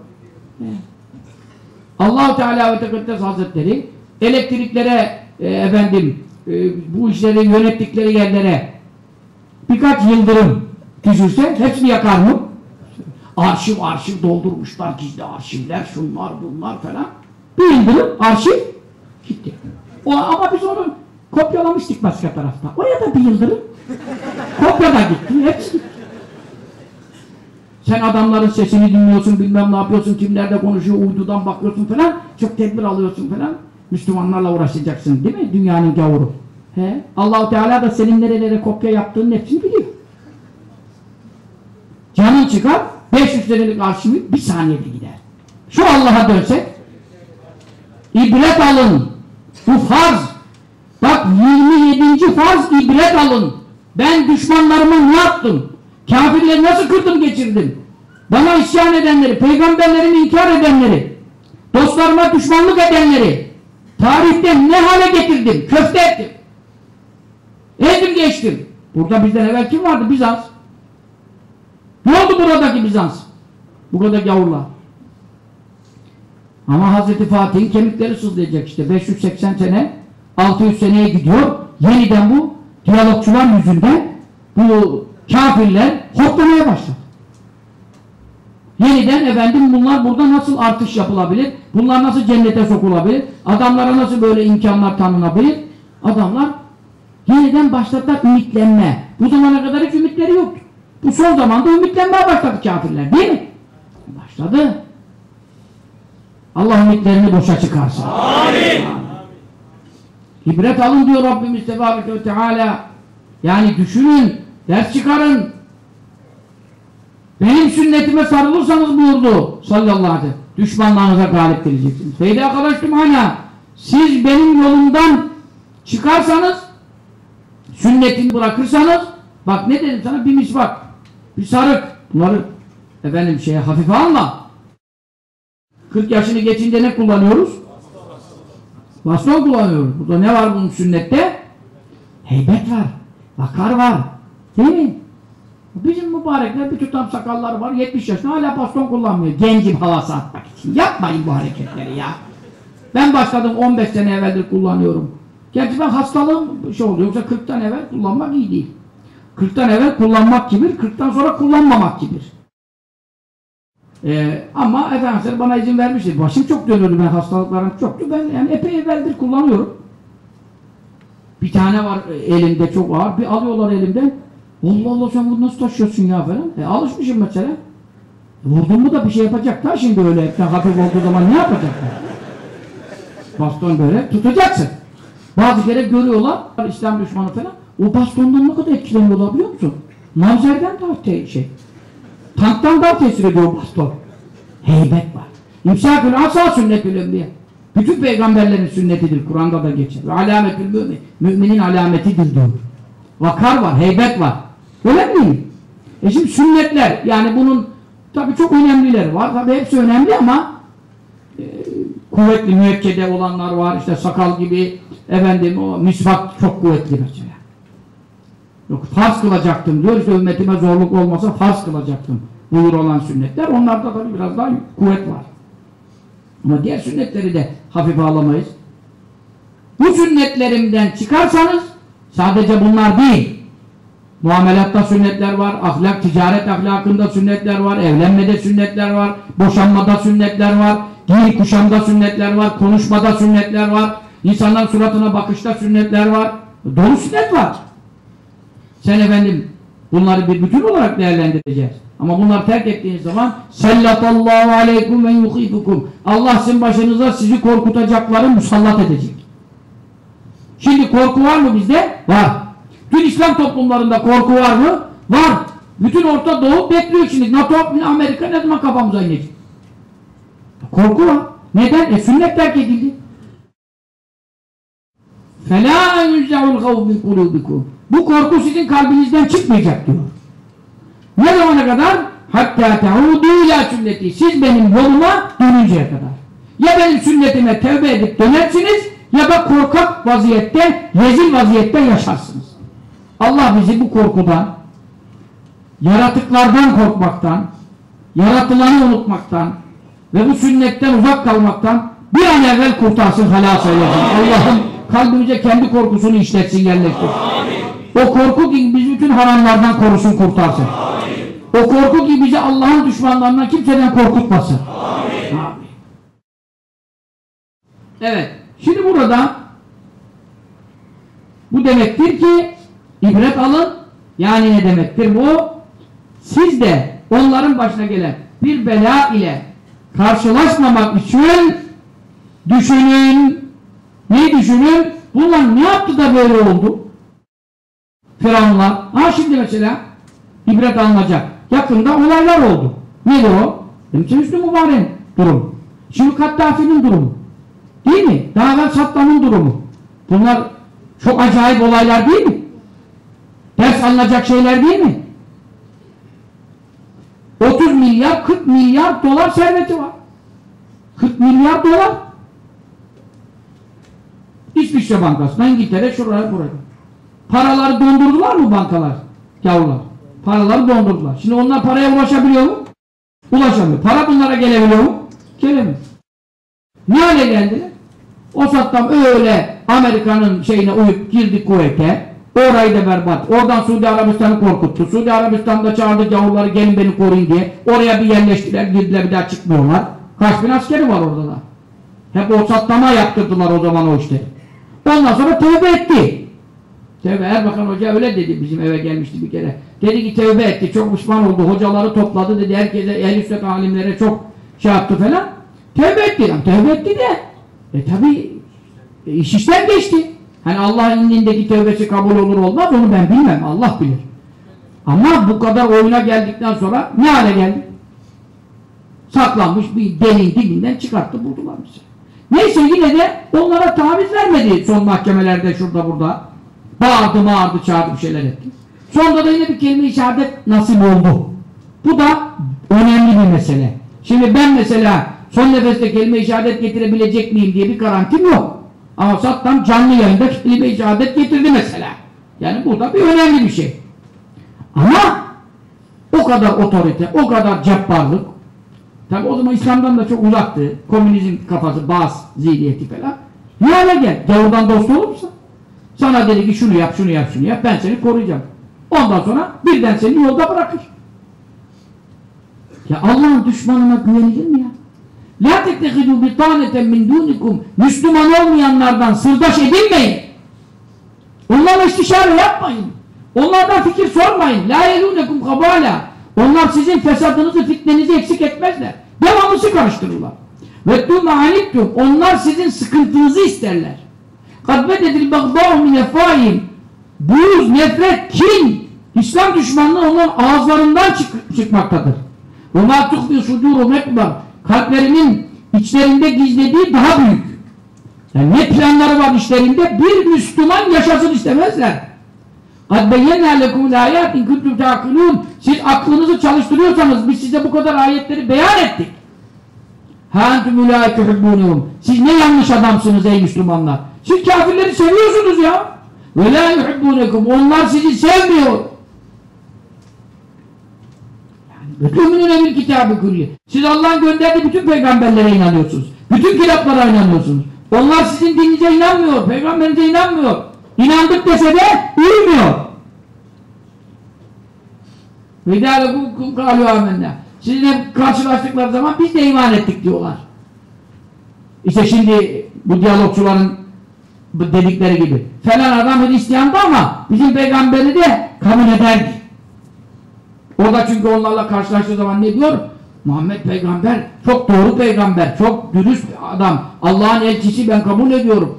Allah-u Teala ve Tekaddes Hazretleri elektriklere e, efendim e, bu işleri yönettikleri yerlere birkaç yıldırım düşürse hepsini yakar mı? Arşiv arşiv doldurmuşlar, gizli arşivler, şunlar bunlar falan. Bir yıldırım arşiv gitti. O, ama biz onu kopyalamıştık başka tarafta. Oraya da bir yıldırım kopya da gitti, hepsi gitti. Sen adamların sesini dinliyorsun, bilmem ne yapıyorsun, kimlerle konuşuyor, uydudan bakıyorsun falan, çok tedbir alıyorsun falan. Müslümanlarla uğraşacaksın değil mi? Dünyanın gavuru. He? Allah-u Teala da senin nerelere kopya yaptığının hepsini biliyor. Canın çıkar, beş yüz senelik arşivi bir saniyede gider. Şu Allah'a dönsek, ibret alın, bu farz, bak yirmi yedinci farz ibret alın. Ben düşmanlarıma ne yaptım? Kafirleri nasıl kırdım geçirdim? Bana isyan edenleri, peygamberlerimi inkar edenleri, dostlarıma düşmanlık edenleri, tarihte ne hale getirdim? Köfte ettim. Ezdim geçtim. Burada bizden evvel kim vardı? Bizans. Ne oldu buradaki Bizans? Buradaki gavurlar. Ama Hazreti Fatih'in kemikleri sızlayacak işte. beş yüz seksen sene, altı yüz seneye gidiyor. Yeniden bu diyalogçular yüzünden bu kafirler hoplamaya başladı. Yeniden efendim bunlar burada nasıl artış yapılabilir? Bunlar nasıl cennete sokulabilir? Adamlara nasıl böyle imkanlar tanınabilir? Adamlar yeniden başladılar ümitlenme. Bu zamana kadar hiç ümitleri yoktu. Bu son zamanda ümitlenmeye başladı kafirler değil mi? Başladı. Allah ümitlerini boşa çıkarsın. Amin. İbret alın diyor Rabbimiz Tebareke ve Teala. Yani düşünün, ders çıkarın. Benim sünnetime sarılırsanız buyurdu sallallahu aleyhi ve sellem. Düşmanlarınıza galip geleceksiniz. Feyde arkadaşım hala siz benim yolumdan çıkarsanız, sünnetini bırakırsanız, bak ne dedim sana, bir misvak, bir sarık, bunları efendim şeye hafife alma. kırk yaşını geçince ne kullanıyoruz? Baston kullanıyoruz. Burada ne var bunun sünnette? Heybet var, vakar var. Değil mi? Bizim mübarekler bir tutam sakalları var, yetmiş yaşında hala baston kullanmıyor. Gencim havası atmak için. Yapmayın bu hareketleri ya. Ben başladım on beş sene evveldir kullanıyorum. Gerçi ben hastalığım şey oluyor. Yoksa kırktan evvel kullanmak iyi değil. kırktan evvel kullanmak kibir, kırktan sonra kullanmamak kibir. Ee, ama Efendimiz bana izin vermişti. Başım çok dönüyordu, ben hastalıklarım çoktu. Ben yani epey evveldir kullanıyorum. Bir tane var elimde çok ağır. Bir alıyorlar elimden. Allah Allah sen bunu nasıl taşıyorsun ya falan. E alışmışım mesela. Vurdun mu da bir şey yapacak da şimdi öyle hepten hafif olduğu zaman ne yapacaklar? Baston böyle tutacaksın. Bazı kere görüyorlar İslam düşmanı falan. O bastondan ne kadar etkileniyorlar biliyor musun? Manzerden daha te şey. Tanktan daha tesir ediyor o baston. Heybet var. İmsâkül asâ sünnetül enbiya. Bütün peygamberlerin sünnetidir. Kur'an'da da geçer. Ve alâmetül mümin. Müminin alametidir diyor. Vakar var, heybet var. Öyle mi? E şimdi sünnetler, yani bunun tabii çok önemlileri var. Tabii hepsi önemli ama e, kuvvetli müekkede olanlar var. İşte sakal gibi, efendim o misvak çok kuvvetli mesela. Yok farz kılacaktım diyor. İşte ümmetime zorluk olmasa farz kılacaktım. Buyur olan sünnetler. Onlarda tabii biraz daha kuvvet var. Ama diğer sünnetleri de hafife alamayız. Bu sünnetlerimden çıkarsanız sadece bunlar değil. Muamelatta sünnetler var, ahlak, ticaret ahlakında sünnetler var, evlenmede sünnetler var, boşanmada sünnetler var, giyim kuşamda sünnetler var, konuşmada sünnetler var, insanların suratına bakışta sünnetler var. Dolu sünnet var. Sen efendim bunları bir bütün olarak değerlendireceğiz. Ama bunları terk ettiğiniz zaman sallatallahu aleykum ve yuhifukum. Allah sizin başınıza sizi korkutacakları musallat edecek. Şimdi korku var mı bizde? Var. Tüm İslam toplumlarında korku var mı? Var. Bütün Orta Doğu bekliyor şimdi. NATO, Amerika ne zaman kafamıza inecek? Korku var. Neden? E sünnet terk edildi. فَلَا يُنْزَعُ الْخَوْفِ مِنْ قُلُوبِكُمْ Bu korku sizin kalbinizden çıkmayacak diyor. Ne zamana kadar? hatta te'udu ila sünneti. Siz benim yoluma dönünceye kadar. Ya benim sünnetime tevbe edip dönersiniz ya da korkak vaziyette, rezil vaziyette yaşarsınız. Allah bizi bu korkudan, yaratıklardan korkmaktan, yaratılanı unutmaktan ve bu sünnetten uzak kalmaktan bir an evvel kurtarsın, halas eylesin. Allah'ım kalbimize kendi korkusunu işletsin, yerleştirsin. O korku ki bizi bütün haramlardan korusun, kurtarsın. Amin. O korku ki bizi Allah'ın düşmanlarından kimseden korkutmasın. Amin. Amin. Evet, şimdi burada bu demektir ki ibret alın. Yani ne demektir bu? Siz de onların başına gelen bir bela ile karşılaşmamak için düşünün. Ne düşünün? Bunlar ne yaptı da böyle oldu? Firavunlar. Ha şimdi mesela ibret alınacak. Yakında olaylar oldu. Nedir o? Demiştim Hüsnü Mübarek durum. Şimdi Kaddafi'nin durumu. Değil mi? Daha evvel Saddam'ın durumu. Bunlar çok acayip olaylar değil mi? Ders alınacak şeyler değil mi? otuz milyar, kırk milyar dolar serveti var. kırk milyar dolar. İsviçre Bankası'na, İngiltere, şuraya, buraya. Paraları dondurdular mı bankalar? Yavrular. Paraları dondurdular. Şimdi onlar paraya ulaşabiliyor mu? Ulaşamıyor. Para bunlara gelebiliyor mu? Gelemiyor. Ne hale geldiler? O Saddam öyle Amerika'nın şeyine uyup girdi Kuveyt'e. Orayı da berbat. Oradan Suudi Arabistan'ı korkuttu. Suudi Arabistan'da çağırdı gavurları, gelin beni koruyun diye. Oraya bir yerleştiler, girdiler, bir daha çıkmıyorlar. Kaç bin askeri var orada da. Hep o Saddam'a yaptırdılar o zaman o işleri. Ondan sonra tövbe etti. Tevbe, Erbakan Hoca öyle dedi, bizim eve gelmişti bir kere. Dedi ki tevbe etti, çok pişman oldu, hocaları topladı dedi, herkese, ehl-i sünnet alimlere çok şey yaptı falan. Tevbe etti, yani tevbe etti de. E tabi e, iş işten geçti. Hani Allah'ın indindeki tevbesi kabul olur olmaz onu ben bilmem, Allah bilir. Ama bu kadar oyuna geldikten sonra ne hale geldi? Saklanmış bir deliğin dibinden çıkarttı, buldular bizi. Neyse yine de onlara taviz vermedi son mahkemelerde, şurada burada. Bağırdı, bağırdı, çağırdı, bir şeyler etti. Sonunda da yine bir kelime-i şehadet nasip oldu. Bu da önemli bir mesele. Şimdi ben mesela son nefeste kelime-i şehadet getirebilecek miyim diye bir garantim yok. Ama Saddam canlı yayında kelime-i şehadet getirdi mesela. Yani bu da bir önemli bir şey. Ama o kadar otorite, o kadar cabbarlık, tabi o zaman İslam'dan da çok uzaktı. Komünizm kafası, Baas zihniyeti falan. Ne hale gel? Gavurdan dost olur musun? Sana dedi ki şunu yap, şunu yap, şunu yap, ben seni koruyacağım. Ondan sonra birden seni yolda bırakır. Ya Allah'ın düşmanına güvenilir mi ya? La tettehidu bitaneten min dunikum. Müslüman olmayanlardan sırdaş edinmeyin. Onlarla istişare yapmayın. Onlardan fikir sormayın. La yelunekum kabala. Onlar sizin fesadınızı, fitnenizi eksik etmezler. Devamlısı karıştırırlar. Ve tu'ma anittum. Onlar sizin sıkıntınızı isterler. قَدْ بَدَدِ الْبَغْضَاءُ مِنْ اَفْوَاهِمْ Buğuz, nefret, kin, İslam düşmanlığı onların ağızlarından çık çıkmaktadır. وَمَا تُخْفِي صُدُورُ مَكْبَرْ Kalplerinin içlerinde gizlediği daha büyük. Yani ne planları var içlerinde? Bir Müslüman yaşasın istemezler. قَدْ بَيَّنَا لَكُمُ الْآيَاتِ اِنْ كُنْتُمْ تَعْقِلُونَ Siz aklınızı çalıştırıyorsanız biz size bu kadar ayetleri beyan ettik. هَاَنْتُمُ لَا تُحِبُّونَهُمْ Siz ne yanlış adamsınız ey Müslümanlar. Siz kafirleri seviyorsunuz ya. وَلَا يُحِبُّونَكُمْ Onlar sizi sevmiyor. Bütümünün bir kitabı kuruyor. Siz Allah'ın gönderdiği bütün peygamberlere inanıyorsunuz. Bütün kitaplara inanıyorsunuz. Onlar sizin dininize inanmıyor. Peygamberinize inanmıyor. İnandık dese de uymuyor. وَدَالَكُمْ قَالُوا آمَنَّا Sizinle karşılaştıkları zaman biz de iman ettik diyorlar. İşte şimdi bu diyalogçuların dedikleri gibi. Falan adam Hristiyan'dı ama bizim peygamberi de kabul ederdi. O da çünkü onlarla karşılaştığı zaman ne diyor? Muhammed peygamber, çok doğru peygamber, çok dürüst adam, Allah'ın elçisi, ben kabul ediyorum.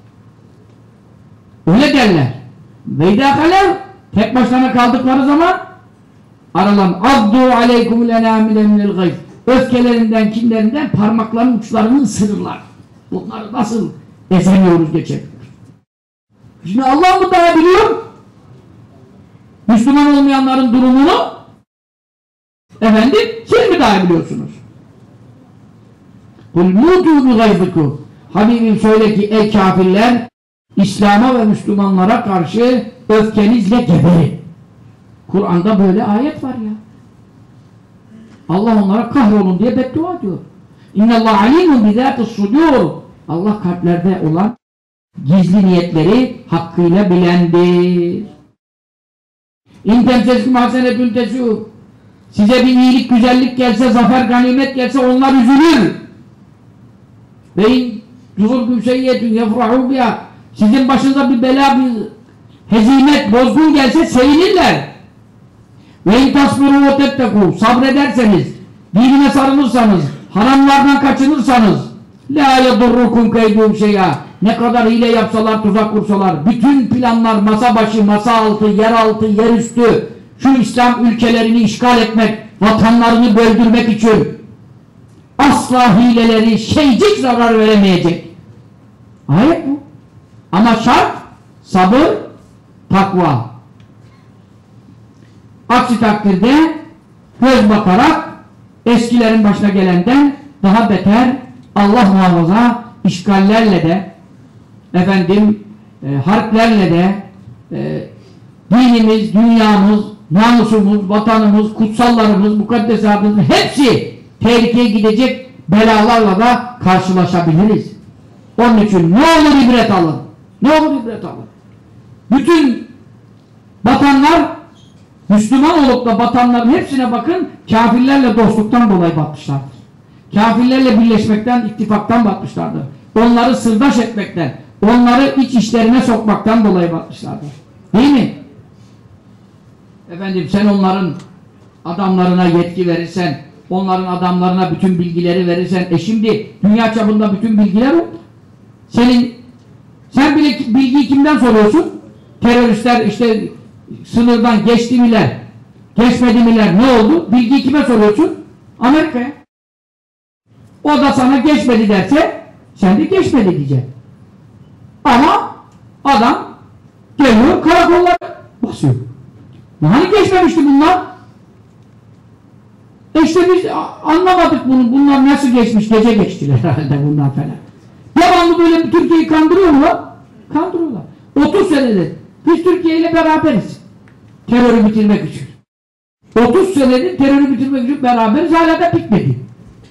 Öyle derler. Veydâkalev, tek başlarına kaldıkları zaman aralan azdu aleykumul enâmile minel gayb öfkelerinden, kinlerinden parmaklarının uçlarını ısırırlar. Bunları nasıl ezemiyoruz geçelim. Şimdi Allah mı daha biliyor? Müslüman olmayanların durumunu efendim siz mi daha biliyorsunuz? Kul mutu bi gaybikum. Habibim söyle ki ey kafirler, İslam'a ve Müslümanlara karşı öfkenizle geberin. Kur'an'da böyle ayet var ya. Allah onlara kahrolun diye beddua diyor. İnnallâh alîmun bizâtis sudûr. Allah kalplerde olan gizli niyetleri hakkıyla bilendir. İn temseskim hasenetün tesû. Size bir iyilik, güzellik gelse, zafer, ganimet gelse onlar üzülür. Ve in tuzurkum seyyetün yefrahû biha. Sizin başınıza bir bela, bir hezimet, bozgun gelse sevinirler. Ve in tasbiru ve tettekû. Sabrederseniz, dinine sarılırsanız, haramlardan kaçınırsanız, la yedurrukum keydûm şeyâ. Ne kadar hile yapsalar, tuzak kursalar, bütün planlar masa başı, masa altı, yer altı, yer üstü, şu İslam ülkelerini işgal etmek, vatanlarını böldürmek için asla hileleri şeycik zarar veremeyecek. Ayet bu. Ama şart sabır, takva. Aksi takdirde göz bakarak eskilerin başına gelenden daha beter, Allah muhafaza, işgallerle de efendim e, harplerle de e, dinimiz, dünyamız, namusumuz, vatanımız, kutsallarımız, mukaddesatımız hepsi tehlikeye gidecek belalarla da karşılaşabiliriz. Onun için ne olur ibret alın. Ne olur ibret alın. Bütün batanlar, Müslüman olup da batanların hepsine bakın, kafirlerle dostluktan dolayı batmışlardır. Kafirlerle birleşmekten, ittifaktan batmışlardır. Onları sırdaş etmekten, onları iç işlerine sokmaktan dolayı batmışlardır. Değil mi? Efendim sen onların adamlarına yetki verirsen, onların adamlarına bütün bilgileri verirsen, e şimdi dünya çapında bütün bilgiler oldu. Senin, sen bile bilgiyi kimden soruyorsun? Teröristler işte sınırdan geçti miler, geçmedi miler, ne oldu? Bilgiyi kime soruyorsun? Amerika'ya. O da sana geçmedi derse, sen de geçmedi diyeceksin. Ama adam geliyor, karakollara basıyor. Hani geçmemişti bunlar? E işte biz anlamadık bunu, bunlar nasıl geçmiş, gece geçtiler herhalde bunlar falan. Devamlı böyle Türkiye'yi kandırıyorlar, kandırıyorlar. otuz senedir biz Türkiye ile beraberiz. Terörü bitirmek için. otuz senedir terörü bitirmek için beraberiz, hala da bitmedi.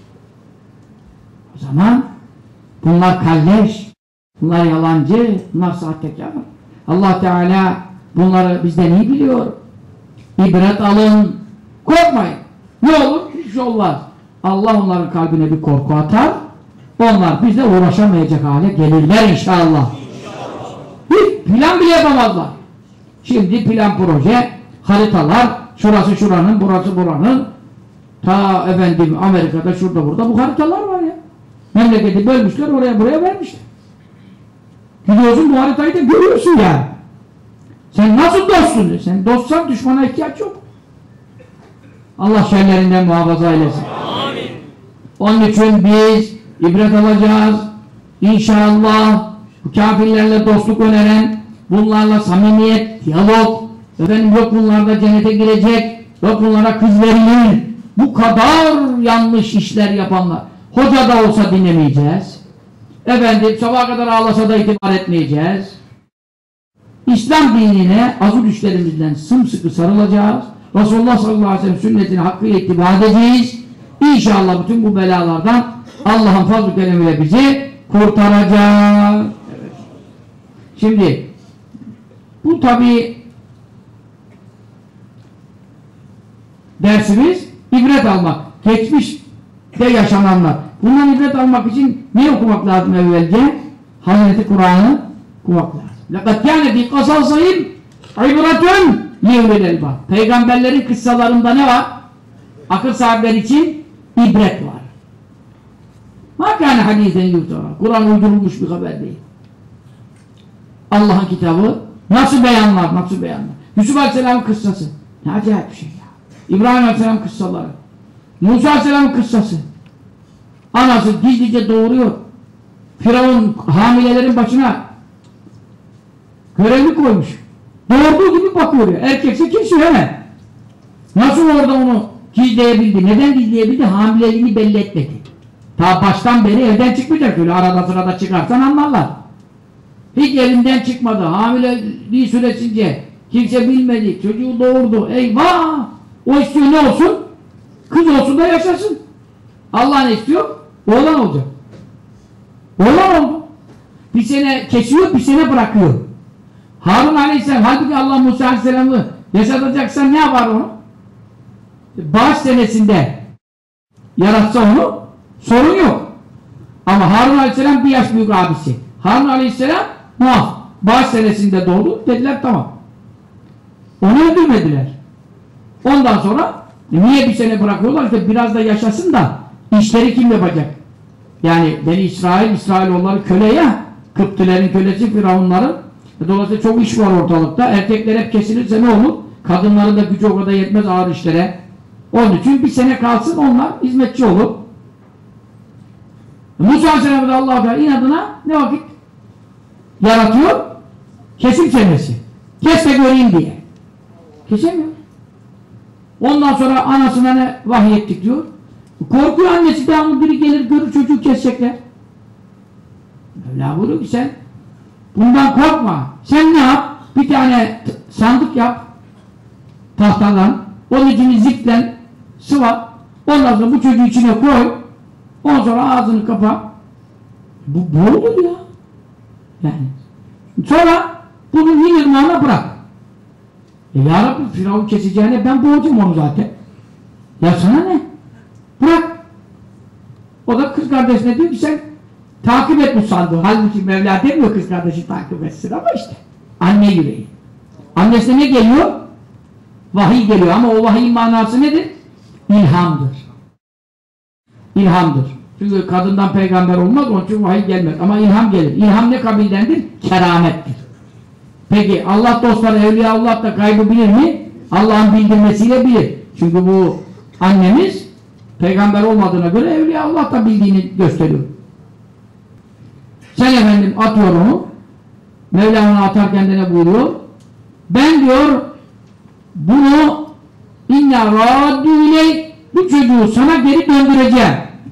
O zaman bunlar kalleş, bunlar yalancı, bunlar sahtekar. Allah Teala bunları bizden iyi biliyor. İbret alın, korkmayın. Ne olur? Hiç şey olmaz. Allah onların kalbine bir korku atar, onlar bizle uğraşamayacak hale gelirler inşallah. İnşallah. Bir plan bile yapamazlar. Şimdi plan, proje, haritalar, şurası şuranın, burası buranın, ta efendim Amerika'da şurada burada bu haritalar var ya. Memleketi bölmüşler, oraya buraya vermişler. Gidiyorsun bu haritayı da görüyorsun yani. Sen nasıl dostsun? Sen dostsan düşmana ihtiyaç yok. Allah şerlerinden muhafaza eylesin. Amin. Onun için biz ibret alacağız. İnşallah bu kafirlerle dostluk öneren, bunlarla samimiyet, diyalog, efendim yok bunlarda cennete girecek, yok bunlara kız verilir. Bu kadar yanlış işler yapanlar. Hoca da olsa dinlemeyeceğiz. Efendim sabaha kadar ağlasa da itibar etmeyeceğiz. İslam dinine azı düşlerimizden sımsıkı sarılacağız. Resulullah sallallahu aleyhi ve sellem sünnetine hakkıyla ittiba edeceğiz. İnşallah bütün bu belalardan Allah'ın fazl-ı keremiyle bizi kurtaracak. Evet. Şimdi bu tabi dersimiz ibret almak. Geçmişte yaşananlar. Bundan ibret almak için ne okumak lazım evvelce? Hazreti Kur'an'ı okumak lazım. لَقَدْ كَانَ فِي قَصَصِهِمْ عِبْرَةٌ لِيُولِي الْأَلْبَابِ. Peygamberlerin kıssalarında ne var? Akıl sahipleri için ibret var. مَا كَانَ حَدِيثًا يُفْتَرَى. Kur'an uydurulmuş bir haber değil. Allah'ın kitabı nasıl beyanlar, nasıl beyanlar. Yusuf Aleyhisselam'ın kıssası. Ne acayip bir şey ya. İbrahim Aleyhisselam'ın kıssaları. Musa Aleyhisselam'ın kıssası. Anası gizlice doğuruyor. Firavun hamilelerin başına Görevli koymuş. Doğurduğu gibi bakıyor ya. Erkekse kesiyor hemen. Nasıl orada onu gizleyebildi? Neden gizleyebildi? Hamileliğini belli etmedi. Ta baştan beri evden çıkmayacak. Öyle arada sırada çıkarsan anlarlar. Hiç evinden çıkmadı. Hamileliği süresince kimse bilmedi. Çocuğu doğurdu. Eyvah! O istiyor ne olsun? Kız olsun da yaşasın. Allah ne istiyor? Oğlan olacak. Oğlan oldu. Bir sene kesiyor, bir sene bırakıyor. Harun Aleyhisselam, halbuki Allah Musa Aleyhisselam'ı yaşatacaksan ne yapar onu? Bağış senesinde yaratsa onu, sorun yok. Ama Harun Aleyhisselam bir yaş büyük abisi. Harun Aleyhisselam muaf. Bağış senesinde doğdu. Dediler tamam. Onu öldürmediler. Ondan sonra e, niye bir sene bırakıyorlar? İşte biraz da yaşasın da işleri kim yapacak? Yani Beni İsrail, İsrailoğulları köle ya. Kıptilerin kölesi, Firavunların. Dolayısıyla çok iş var ortalıkta. Erkekler hep kesilirse ne olur? Kadınların da gücü o kadar yetmez ağır işlere. Onun için bir sene kalsın, onlar hizmetçi olur. Musa Aleyhisselam'da Allah-u Teala inadına ne vakit yaratıyor? Kesim senesi. Kes de göreyim diye. Kesemiyor. Ondan sonra anasına ne vahyettik diyor. Korkuyor annesi, devamlı biri gelir görür çocuğu kesecekler. Mevla buyuruyor ki sen bundan korkma. Sen ne yap? Bir tane sandık yap. Tahtadan. Onun içini ziplen sıva. Ondan sonra bu çocuğu içine koy. Ondan sonra ağzını kapa. Bu, bu olur ya. Yani. Sonra bunu Nil Irmağı'na bırak. E ya Rabbi Firavun keseceğine ben boğacağım onu zaten. Ya sana ne? Bırak. O da kız kardeşine diyor ki sen takip et bu sandığı. Halbuki Mevla demiyor kız kardeşi takip etsin ama işte. Anne yüreği. Annesine ne geliyor? Vahiy geliyor ama o vahiy manası nedir? İlhamdır. İlhamdır. Çünkü kadından peygamber olmaz, onun için vahiy gelmez. Ama ilham gelir. İlham ne kabildendir? Keramettir. Peki Allah dostları, evliya Allah da gaybı bilir mi? Allah'ın bildirmesiyle bilir. Çünkü bu annemiz peygamber olmadığına göre evliya Allah da bildiğini gösteriyor. Sen efendim atıyor onu. Mevla atarken de ne buyuruyor? Ben diyor bunu inna raddüyle bu çocuğu sana geri döndüreceğim.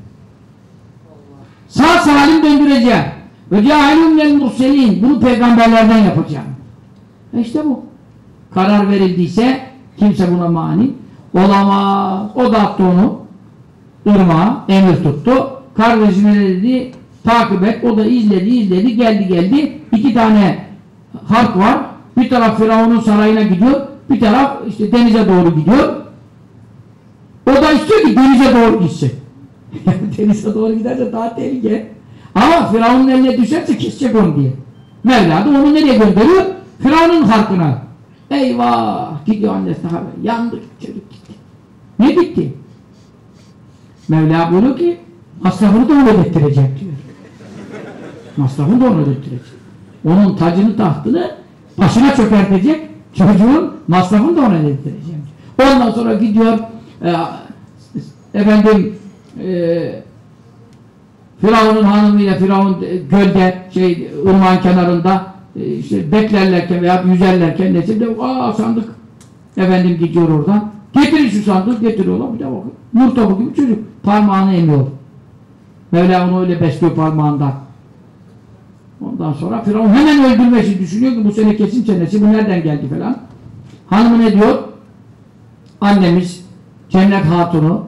Sağ salim döndüreceğim. Ve ceailûmnel murselîn. Bunu peygamberlerden yapacağım. E işte bu. Karar verildiyse kimse buna mani olamaz. O da attı onu ırmağa, emir tuttu. Kardeşine dedi takip et. O da izledi, izledi, geldi geldi. İki tane harp var. Bir taraf Firavun'un sarayına gidiyor. Bir taraf işte denize doğru gidiyor. O da istiyor ki denize doğru gitsin. Denize doğru giderse daha tehlike. Ama Firavun'un eline düşerse kesecek onu diye. Mevla da onu nereye gönderiyor? Firavun'un harkına. Eyvah! Gidiyor annesine haber. Yandık, çocuk gitti. Ne bitti? Mevla buyuruyor ki masrafını da onu ödettirecek diyor. Masrafını da onu ödettirecek. Onun tacını tahtını başına çökertecek, çocuğun masrafını da ona ödettirecek. Ondan sonra gidiyor e, efendim e, Firavun'un hanımıyla Firavun e, gölde şey ırmağın kenarında e, işte beklerlerken veya yüzerlerken neyse de aa sandık efendim gidiyor oradan. Getirin şu sandığı, getiriyorlar bir de bakın. Nur topu gibi çocuk. Parmağını emiyor. Mevla onu öyle besliyor parmağından. Ondan sonra Firavun hemen öldürmesi düşünüyor ki bu sene kesin çenesi, bu nereden geldi falan. Hanımı ne diyor? Annemiz Cennet Hatunu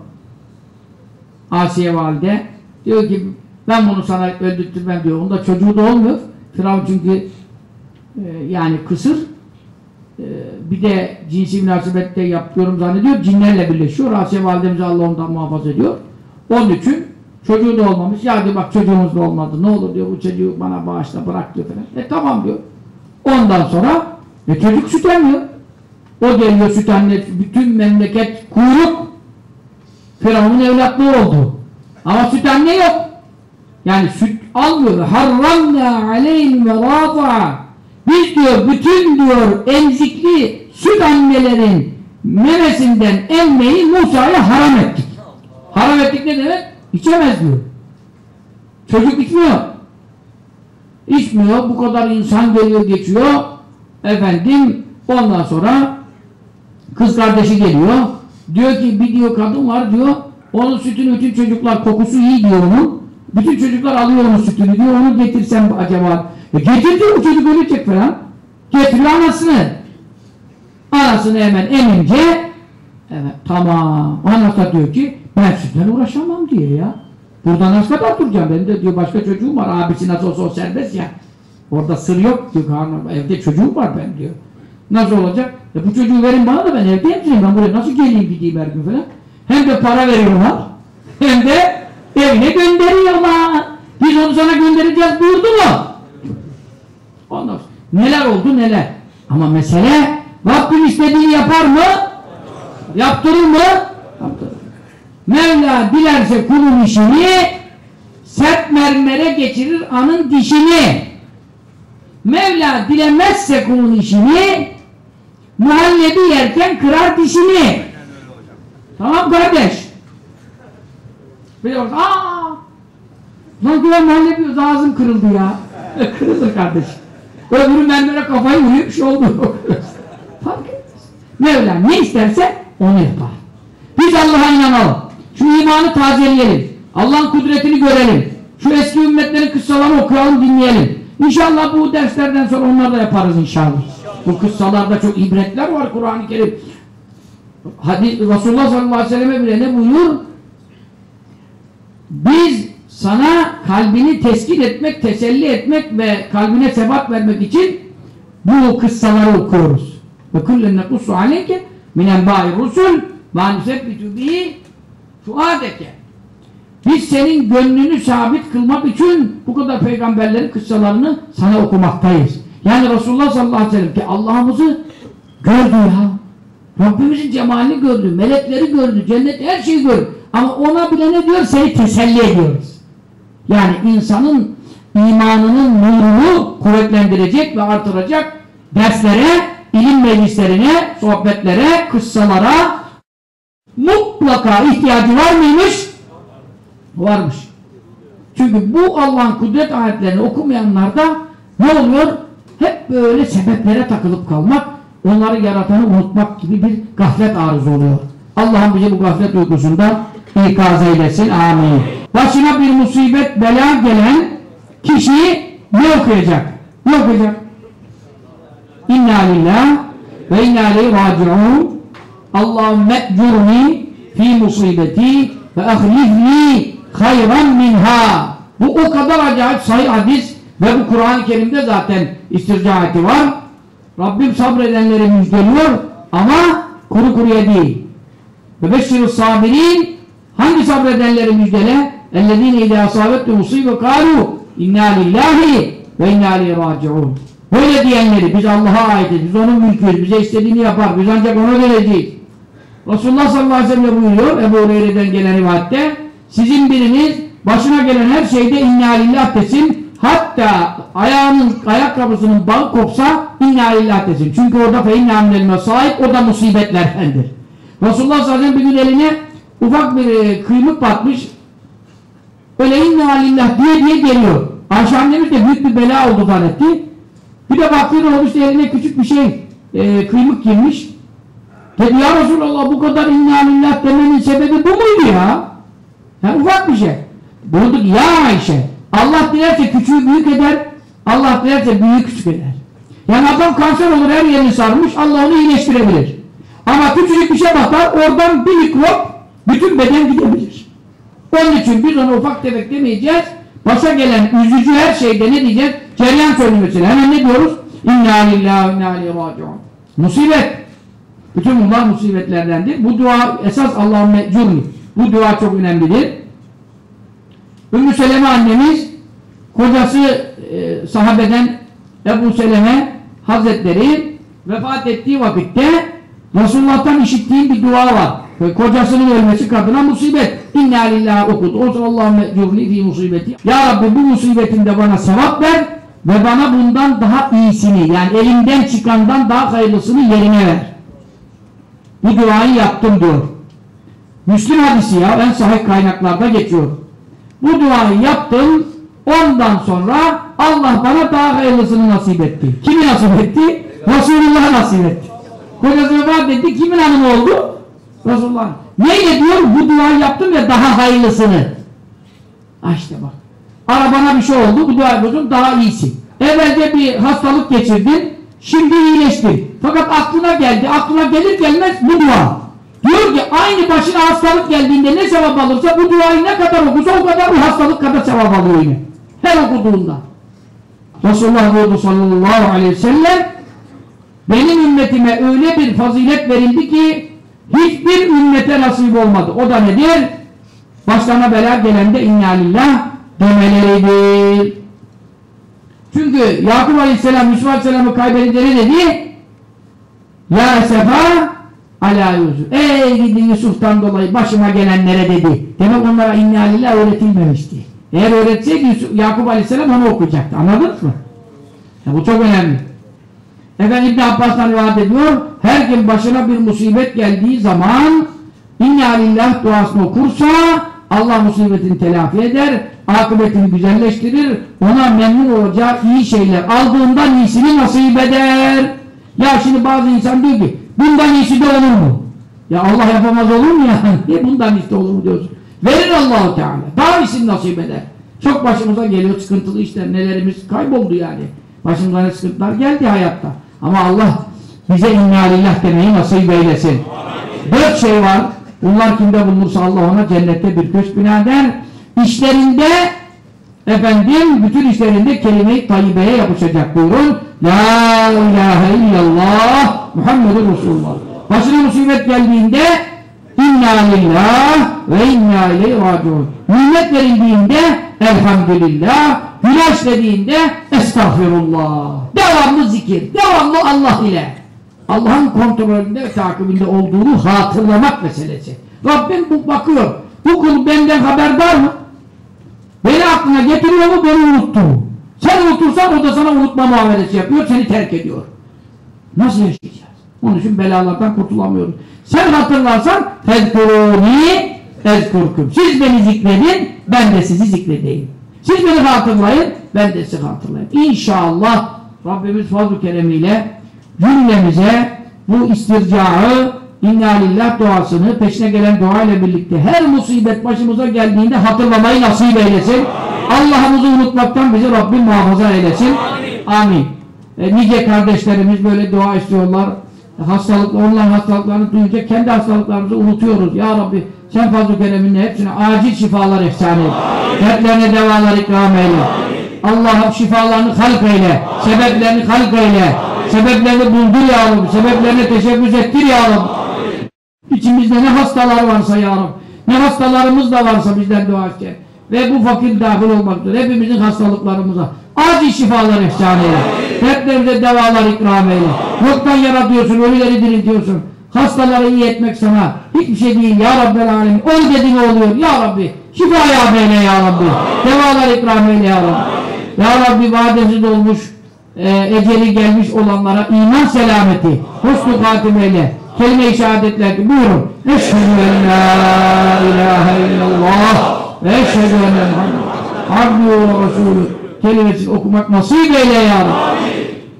Asiye Valide diyor ki ben bunu sana öldürtmem diyor. Onda çocuğu da olmuyor. Firavun çünkü e, yani kısır e, bir de cinsi münasebette yapıyorum zannediyor. Cinlerle birleşiyor. Asiye Validemizi Allah ondan muhafaza ediyor. Onun için çocuğu da olmamış. Ya diyor bak çocuğumuz da olmadı. Ne olur diyor bu çocuğu bana bağışla bırak diyor falan. E tamam diyor. Ondan sonra e, çocuk süt emmiyor. O geliyor süt anne. Bütün memleket kuyruk. Firavun'un evlatlığı oldu. Ama süt anne yok. Yani süt almıyor. Harramna aleyhim ve râfa'a. Biz diyor bütün diyor emzikli süt annelerin memesinden emmeyi Musa'ya haram ettik. Haram ettik ne demek? İçemez diyor. Çocuk içmiyor. İçmiyor. Bu kadar insan geliyor geçiyor. Efendim ondan sonra kız kardeşi geliyor. Diyor ki bir diyor kadın var diyor. Onun sütünü bütün çocuklar kokusu iyi diyor onun. Bütün çocuklar alıyor onun sütünü diyor. Onu getirsem acaba. E getir diyor, o çocuk ölecek falan. Getiriyor anasını. Anasını hemen emince evet tamam. Anası da diyor ki ben sütten uğraşamam diyor ya. Burada nasıl kadar duracağım? Benim de diyor başka çocuğum var. Abisi nasıl olsa o serbest ya. Orada sır yok diyor. Evde çocuğum var ben diyor. Nasıl olacak? E bu çocuğu verin bana da ben evde yapacağım. Ben buraya nasıl geleyim gideyim her gün falan. Hem de para veriyorlar. Hem de evine gönderiyorlar. Biz onu sana göndereceğiz buyurdu mu? Ondan sonra neler oldu neler. Ama mesele Rabbim istediğini yapar mı? Yaptırır mı? Yaptırır. Mevla dilerse kulun işini sert mermere geçirir anın dişini. Mevla dilemezse kulun işini muhallebi yerken kırar dişini. Tamam kardeş. Biliyoruz. Aaa! Lan güven muhallebi yiyoruz, ağzım kırıldı ya. Kırılır kardeş. Öbürü mermere kafayı vuruyor, bir şey olmuyor. Fark etmez. Mevla ne isterse onu yapar. Biz Allah'a inanalım. Şu imanı tazeleyelim. Allah'ın kudretini görelim. Şu eski ümmetlerin kıssalarını okuyalım, dinleyelim. İnşallah bu derslerden sonra onları da yaparız inşallah. Bu kıssalarda çok ibretler var Kur'an-ı Kerim. Hadi Resulullah sallallahu aleyhi ve selleme bile ne buyuruyor? Biz sana kalbini teskin etmek, teselli etmek ve kalbine sebat vermek için bu kıssaları okuyoruz. Ve kullen nekussu aleyke min enbâi rusul ve nusebbitu bihi fuâdeke. Biz senin gönlünü sabit kılmak için bu kadar peygamberlerin kıssalarını sana okumaktayız. Yani Resulullah sallallahu aleyhi ve sellem ki Allah'ımızı gördü ya. Rabbimizin cemalini gördü, melekleri gördü, cennet her şeyi gördü. Ama ona bile ne diyor? Seni teselli ediyoruz. Yani insanın imanının nurunu kuvvetlendirecek ve artıracak derslere, ilim meclislerine, sohbetlere, kıssalara mutlaka ihtiyacı var mıymış? Varmış. Çünkü bu Allah'ın kudret ayetlerini okumayanlarda ne oluyor? Hep böyle sebeplere takılıp kalmak, onları yaratanı unutmak gibi bir gaflet arızı oluyor. Allah'ım bizi bu gaflet uykusundan ikaz eylesin. Amin. Başına bir musibet, bela gelen kişi ne okuyacak? Ne okuyacak? İnna lillah ve inna ileyhi raciun. Allahümme ecurni fi musibeti ve ahlifni hayran minha. Bu o kadar acayip sahih hadis ve bu Kur'an-ı Kerim'de zaten istircaati var. Rabbim sabredenleri müjdeliyor ama kuru kuruya değil. Ve beşşirus sabirin, hangi sabredenleri müjdele? Ellezine idâ asâbettu musîbe kâlû innâ lillâhi ve innâ ileyhi râci'ûn. Böyle diyenleri biz Allah'a aitiz, biz onun mülküyüz, bize istediğini yapar, biz ancak ona vereceğiz. Resulullah sallallahu aleyhi ve sellem buyuruyor Ebu Hureyre'den gelen rivayette, sizin biriniz başına gelen her şeyde innâ lillah desin, hatta ayağının, ayakkabısının bağı kopsa innâ lillah desin. Çünkü orada fe innâ minel sahip, o da musibetlerdendir. Resulullah sallallahu aleyhi ve sellem bir gün eline ufak bir e, kıymık batmış, öyle innâ lillah diye diye geliyor. Ayşe annemiz de büyük bir bela oldu zannetti. Bir de baktı ne olmuş, eline küçük bir şey e, kıymık girmiş. Dedi ya Resulallah, bu kadar innâ lillah demenin sebebi bu muydu ya? Yani ufak bir şey. Bulduk ya Ayşe, Allah dilerse küçüğü büyük eder, Allah dilerse büyüğü küçük eder. Yani adam kanser olur, her yerini sarmış, Allah onu iyileştirebilir. Ama küçücük bir şey batar, oradan bir mikrop bütün beden gidebilir. Onun için biz onu ufak tefek demeyeceğiz. Başa gelen üzücü her şeyde ne diyeceğiz? Ceryan söylemesiyle. Hemen ne diyoruz? İnna lillahi ve inna ileyhi raciun. Musibet. Bütün bunlar musibetlerdendir. Bu dua esas Allah'ın mecurni. Bu dua çok önemlidir. Ümmü Seleme annemiz kocası e, sahabeden Ebu Seleme Hazretleri vefat ettiği vakitte Resulullah'tan işittiğim bir dua var. Ve kocasının ölmesi kadına musibet. İnna lillahi okudu. O zaman Allahümme ecurni fi musibeti. Ya Rabbi bu musibetimde bana sevap ver ve bana bundan daha iyisini, yani elimden çıkandan daha hayırlısını yerine ver. Bu duayı yaptım diyor. Müslim hadisi ya, en sahih kaynaklarda geçiyor. Bu duayı yaptım, ondan sonra Allah bana daha hayırlısını nasip etti. Kimi nasip etti? Resulullah nasip etti. Kocası vefat etti. Kimin hanımı oldu? Resulullah. Neyle diyor? Bu duayı yaptım ya daha hayırlısını. Ha işte bak. Arabana bir şey oldu. Bu duayı yapıyorsun daha iyisin. Evvelce bir hastalık geçirdin. Şimdi iyileştin. Fakat aklına geldi. Aklına gelir gelmez bu dua. Diyor ki aynı başına hastalık geldiğinde ne sevap alırsa bu duayı ne kadar okursa o kadar bu hastalık kadar sevap alıyor yine. Her okuduğunda. Resulullah buyurdu sallallahu aleyhi ve sellem benim ümmetime öyle bir fazilet verildi ki hiçbir ümmete nasip olmadı. O da nedir? Başlarına bela gelende inna lillah demeleridir. Çünkü Yakup aleyhisselam Yusuf aleyhisselamı kaybedince ne dedi? Ya sefa ala Yusuf. Ey gidi Yusuf'tan dolayı başıma gelenlere dedi. Demek onlara inna lillah öğretilmemişti. Eğer öğretseydi Yusuf, Yakup aleyhisselam onu okuyacaktı. Anladınız mı? Ya bu çok önemli. Efendim İbn Abbas'tan rivayet ediyor. Her kim başına bir musibet geldiği zaman inna lillah duasını okursa Allah musibetini telafi eder, akıbetini güzelleştirir, ona memnun olacağı iyi şeyler aldığından iyisini nasip eder. Ya şimdi bazı insan diyor ki bundan iyisi de olur mu? Ya Allah yapamaz olur mu ya? Niye bundan iyisi de olur mu diyorsun? Verir Allah-u Teala. Daha iyisini nasip eder. Çok başımıza geliyor sıkıntılı işler, nelerimiz kayboldu yani. Başımıza ne sıkıntılar geldi hayatta. Ama Allah bize inna lillah demeyi nasip eylesin. Dört şey var. Bunlar kimde bulunursa Allah ona cennette bir köşk bina eder. İşlerinde efendim bütün işlerinde kelime-i tayyibeye yapışacak buyurun. La ilahe illallah Muhammedur Resulullah. Başına musibet geldiğinde inna lillah ve inna ileyhi raciun. Nimet verildiğinde elhamdülillah. Günah dediğinde estağfirullah. Devamlı zikir, devamlı Allah ile. Allah'ın kontrolünde ve takibinde olduğunu hatırlamak meselesi. Rabbim bu bakıyor. Bu kul benden haberdar mı? Beni aklına getiriyor mu? Beni unuttu. Sen unutursan o da sana unutma muamelesi yapıyor, seni terk ediyor. Nasıl yaşayacağız? Onun için belalardan kurtulamıyoruz. Sen hatırlarsan fezkuruni ezkurkum. Siz beni zikredin, ben de sizi zikredeyim. Siz beni hatırlayın, ben de sizi hatırlayayım. İnşallah Rabbimiz fazl-ı keremiyle cümlemize bu istircağı, inna lillah duasını peşine gelen dua ile birlikte her musibet başımıza geldiğinde hatırlamayı nasip eylesin. Allah'ımızı unutmaktan bizi Rabbim muhafaza eylesin. Amin. Amin. E, nice kardeşlerimiz böyle dua istiyorlar. E, hastalıklı, onların hastalıklarını duyunca kendi hastalıklarımızı unutuyoruz. Ya Rabbi sen fazl-ı kereminle hepsine acil şifalar ihsan eyle. Dertlerine devalar ikram eyle. Allah'ım şifalarını halk eyle. Sebeplerini halk eyle. Sebeplerini buldur ya Rabbi. Sebeplerine teşebbüs ettir ya Rabbi. İçimizde ne hastalar varsa ya Rabbi. Ne hastalarımız da varsa bizden dua edecek. Ve bu fakir dahil olmak üzere hepimizin hastalıklarımıza acil şifalar ihsan eyle. Dertlerimize devalar ikram eyle. Yoktan yaratıyorsun, ölüleri diriltiyorsun. Hastaları iyi etmek sana hiçbir şey değil ya Rabbel alemin. Ol dediğin oluyor ya Rabbi. Şifaya eyle ya Rabbi. Devalar ikram eyle ya Rabbi. Ya Rabbi vadesi dolmuş, e, eceli gelmiş olanlara iman selameti, husn-u hatimeyle, kelime-i şehadetler buyurun. Eşhedü en la ilahe illallah ve eşhedü enne Muhammed abdühü ve resulü kelimesini okumak nasip eyle ya Rabbi.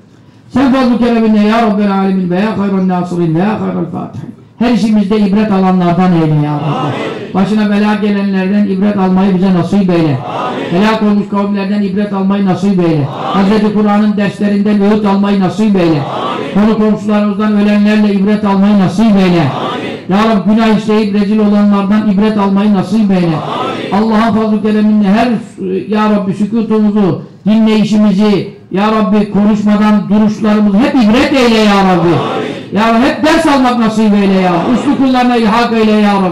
Sen fazl-ı kereminle ya Rabbel alemin ve ya hayran nasirin ve ya hayral fatihin. Her işimizde ibret alanlardan eyle ya Rabbi. Başına bela gelenlerden ibret almayı bize nasip eyle. Helak olmuş kavimlerden ibret almayı nasip eyle. Hazreti Kur'an'ın derslerinden öğüt almayı nasip eyle. Konu komşularımızdan ölenlerle ibret almayı nasip eyle. Ya Rabbi günah işleyip rezil olanlardan ibret almayı nasip eyle. Allah'ın fazl-ı kereminle her ya Rabbi sükutumuzu, dinleyişimizi, ya Rabbi konuşmadan duruşlarımızı hep ibret eyle ya Rabbi. Ya Rabbi hep ders almak nasip eyle ya Rabbi. Uslu kullarına ilhak eyle ya Rabbi.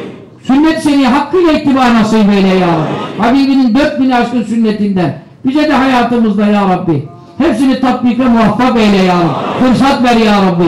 Sünnet seni hakkıyla ittiba nasip eyle ya Rabbi. Habibinin dört bin aşkın sünnetinden bize de hayatımızda ya Rabbi hepsini tatbike muvaffak eyle ya Rabbi. Fırsat ver ya Rabbi.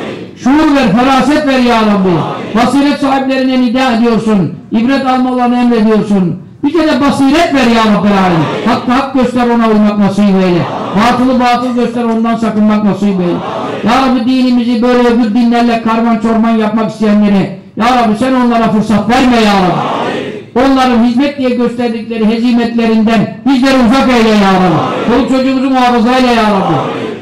Şuur ver, feraset ver ya Rabbi. Basiret sahiplerine nida ediyorsun. İbret almalarını emrediyorsun. Bize de basiret ver ya Rabbi. Hakkı hak göster, ona uymak nasip eyle. Batılı batıl göster, ondan sakınmak nasip eyle. Ya Rabbi dinimizi böyle öbür dinlerle karman çorman yapmak isteyenleri ya Rabbi sen onlara fırsat verme ya Rabbi. Onların hizmet diye gösterdikleri hezimetlerinden bizleri uzak eyle ya Rabbi. Çoluk çocuğumuzu muhafaza eyle ya Rabbi.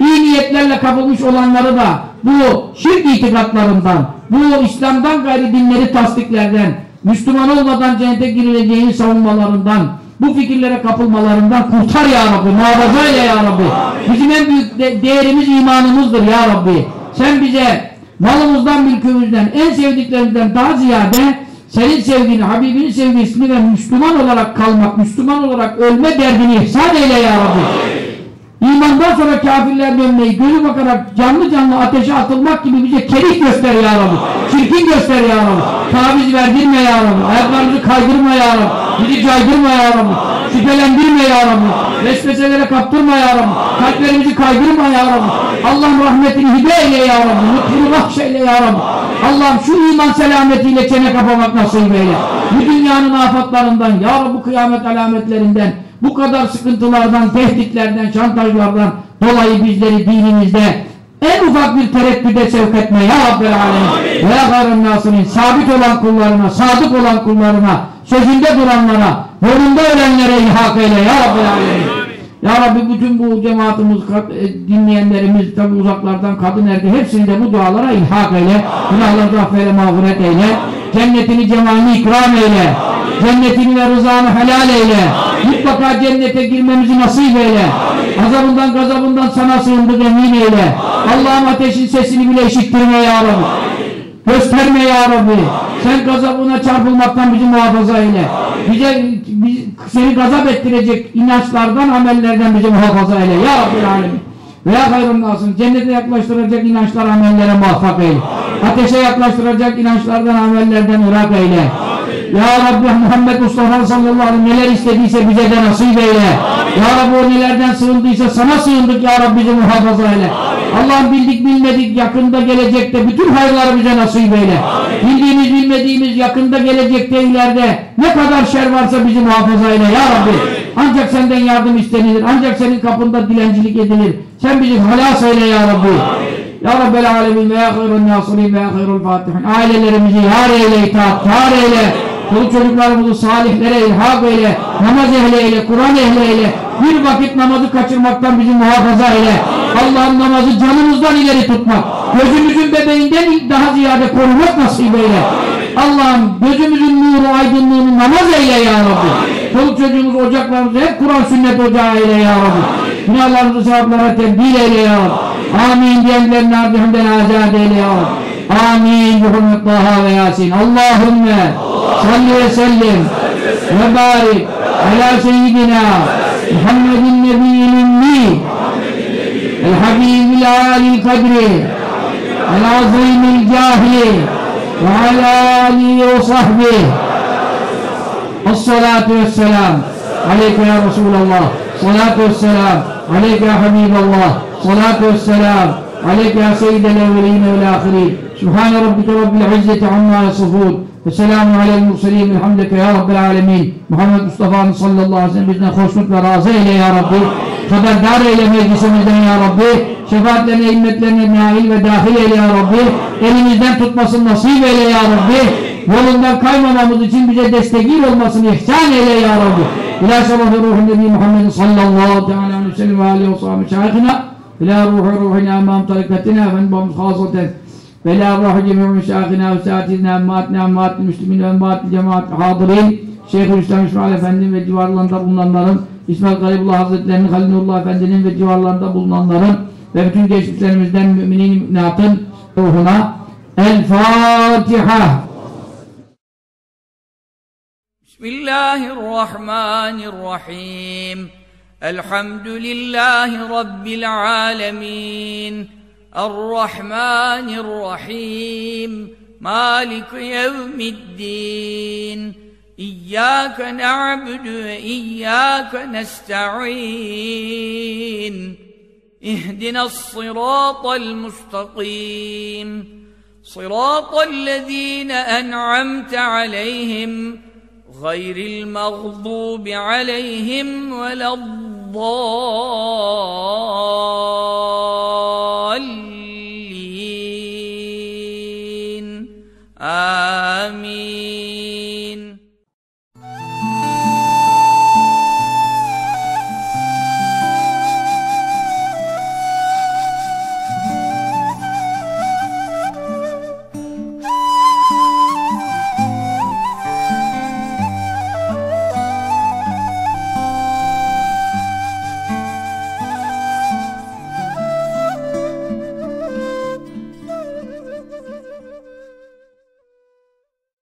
iyi niyetlerle kapılmış olanları da bu şirk itikatlarından, bu İslam'dan gayri dinleri tasdiklerden, Müslüman olmadan cennete girileceğini savunmalarından, bu fikirlere kapılmalarından kurtar ya Rabbi, muhafaza eyle ya Rabbi. Bizim en büyük de değerimiz imanımızdır ya Rabbi. Sen bize malımızdan, mülkümüzden, en sevdiklerimizden daha ziyade senin sevgini, Habibinin sevgisini ve Müslüman olarak kalmak, Müslüman olarak ölme derdini ihsan eyle ya Rabbi. İmandan sonra kafirler dönmeyi, gözü bakarak canlı canlı ateşe atılmak gibi bize kerih göster ya Rabbi. Çirkin göster ya Rabbi. Taviz verdirme ya Rabbi. Ayaklarımızı kaydırma ya Rabbi. Bizi caydırma ya Rabbi. Şüphelendirme ya Rabbi. Vesveselere kaptırma ya Rabbi. Kalplerimizi kaydırma ya Rabbi. Allah'ım rahmetini hibe eyle ya Rabbi. Mutluluğu bahşeyle ya Rabbi. Allah'ım şu iman selametiyle çene kapamak nasip eyle. Bu dünyanın afatlarından, ya Rabbi kıyamet alametlerinden, bu kadar sıkıntılardan, tehditlerden, şantajlardan dolayı bizleri dinimizde en ufak bir tereddüde sevk etme ya Rabbel Alemin. Ve ya gayrın nasirin, sabit olan kullarına, sadık olan kullarına, sözünde duranlara, yolunda ölenlere ilhak eyle ya Rabbel Alemin. Ya Rabbi bütün bu cemaatimiz, dinleyenlerimiz, tabi uzaklardan kadın erkek hepsini de bu dualara ilhak eyle. Günahları affeyle, mağfiret eyle. Cennetini, cemalini ikram eyle. Cennetini ve rızanı helal eyle. Mutlaka cennete girmemizi nasip eyle. Azabından gazabından sana sığındık emin eyle. Allah'ım ateşin sesini bile işittirme ya Rabbi. Gösterme ya Rabbi. Sen gazabına çarpılmaktan bizi muhafaza eyle. Bize biz, seni gazap ettirecek inançlardan, amellerden bizi muhafaza eyle ya Rabbi alemin. Veya hayrın nasın. Cennete yaklaştıracak inançlar, amellere muvaffak eyle. Ateşe yaklaştıracak inançlardan, amellerden ırak eyle. Ya Rabbi Muhammed Mustafa sallallahu aleyhi ve sellem neler istediyse bize de nasip eyle. Ya Rabbi o nelerden sığındıysa sana sığındık ya Rabbi, bizi muhafaza eyle. Allah'ım bildik bilmedik yakında gelecekte bütün hayırları bize nasip eyle. Bildiğimiz bilmediğimiz yakında gelecekte ileride ne kadar şer varsa bizi muhafaza eyle ya Rabbi. Ancak senden yardım istenilir. Ancak senin kapında dilencilik edilir. Sen bizi halas eyle ya Rabbi. Ya Rabbel Alemin ve ya hayrun nasirin ve ya hayrul fatihin. Ailelerimizi yar eyle, itaatkar eyle. Çoluk çocuklarımızı salihlere ilhak eyle, namaz ehli eyle, Kur'an ehli eyle, bir vakit namazı kaçırmaktan bizi muhafaza eyle. Allah'ın namazı canımızdan ileri tutmak, gözümüzün bebeğinden daha ziyade korumak nasip eyle. Allah'ım gözümüzün nuru, aydınlığını namaz eyle ya Rabbi. Çoluk çocuğumuz, ocaklarımızı hep Kur'an sünnet ocağı eyle ya Rabbi. Günahlarımızı sevaplara tebdil eyle ya Rabbi. Amin diyenlerin ardından azad eyle ya Rabbi. Amin. Muhammed Taha ve Yasin. Allahümme salli ve sellim ve barik ala seyyidina Muhammedin nebiyyil ümmi el habibil alil kadri el azimil cahli ve ala alihi ve sahbihi as-salatu ve selam aleyke ya Resulallah, salatu ve selam aleyke ya Habiballah, salatu ve selam aleyke ya seyyidel evveline vel ahirin. Sübhane rabbike rabbil izzeti amma yasifun ve selamun alel murselin elhamdüleke ya Rabbil alemin. Muhammed Mustafa'nın sallallahu aleyhi ve sellem bizden hoşnut ve razı eyle ya Rabbi. Haberdar eyle meclisimizden ya Rabbi. Şefaatlerine, himmetlerine nail ve dahil eyle ya Rabbi. Elimizden tutmasını nasip eyle ya Rabbi. Yolundan kaymamamız için bize destekil olmasını ihsan eyle ya Rabbi. İlâ şerefî ruhun nebi Muhammed sallallahu aleyhi ve sellem ve aleyhi ve sahibi şahına. İlâ ruhu ruhina emam tarikatina efendim babamız hasaten. Ve la ruhu cemî'u müşâhina ve sâtidina emmâtina emmâtil müslümîn ve emmâtil cemaat hâdirin. Şeyhülislam İsmail Efendi'nin ve civarlarında bulunanların, İsmail Garibullah Hazretleri'nin, Halilullah Efendi'nin ve civarlarında bulunanların ve bütün geçmişlerimizden müminin müminatın ruhuna El Fatiha. Bismillahirrahmanirrahim. Elhamdülillahi Rabbil alemin. Errahmanirrahim. Malik yevmiddin. İyyâke na'budu ve iyyâke nesta'in. İhdinas-sirâtal mustakîm. Sirâtallezîne en'amte aleyhim. Gayril mağdûbi aleyhim veleddâllîn.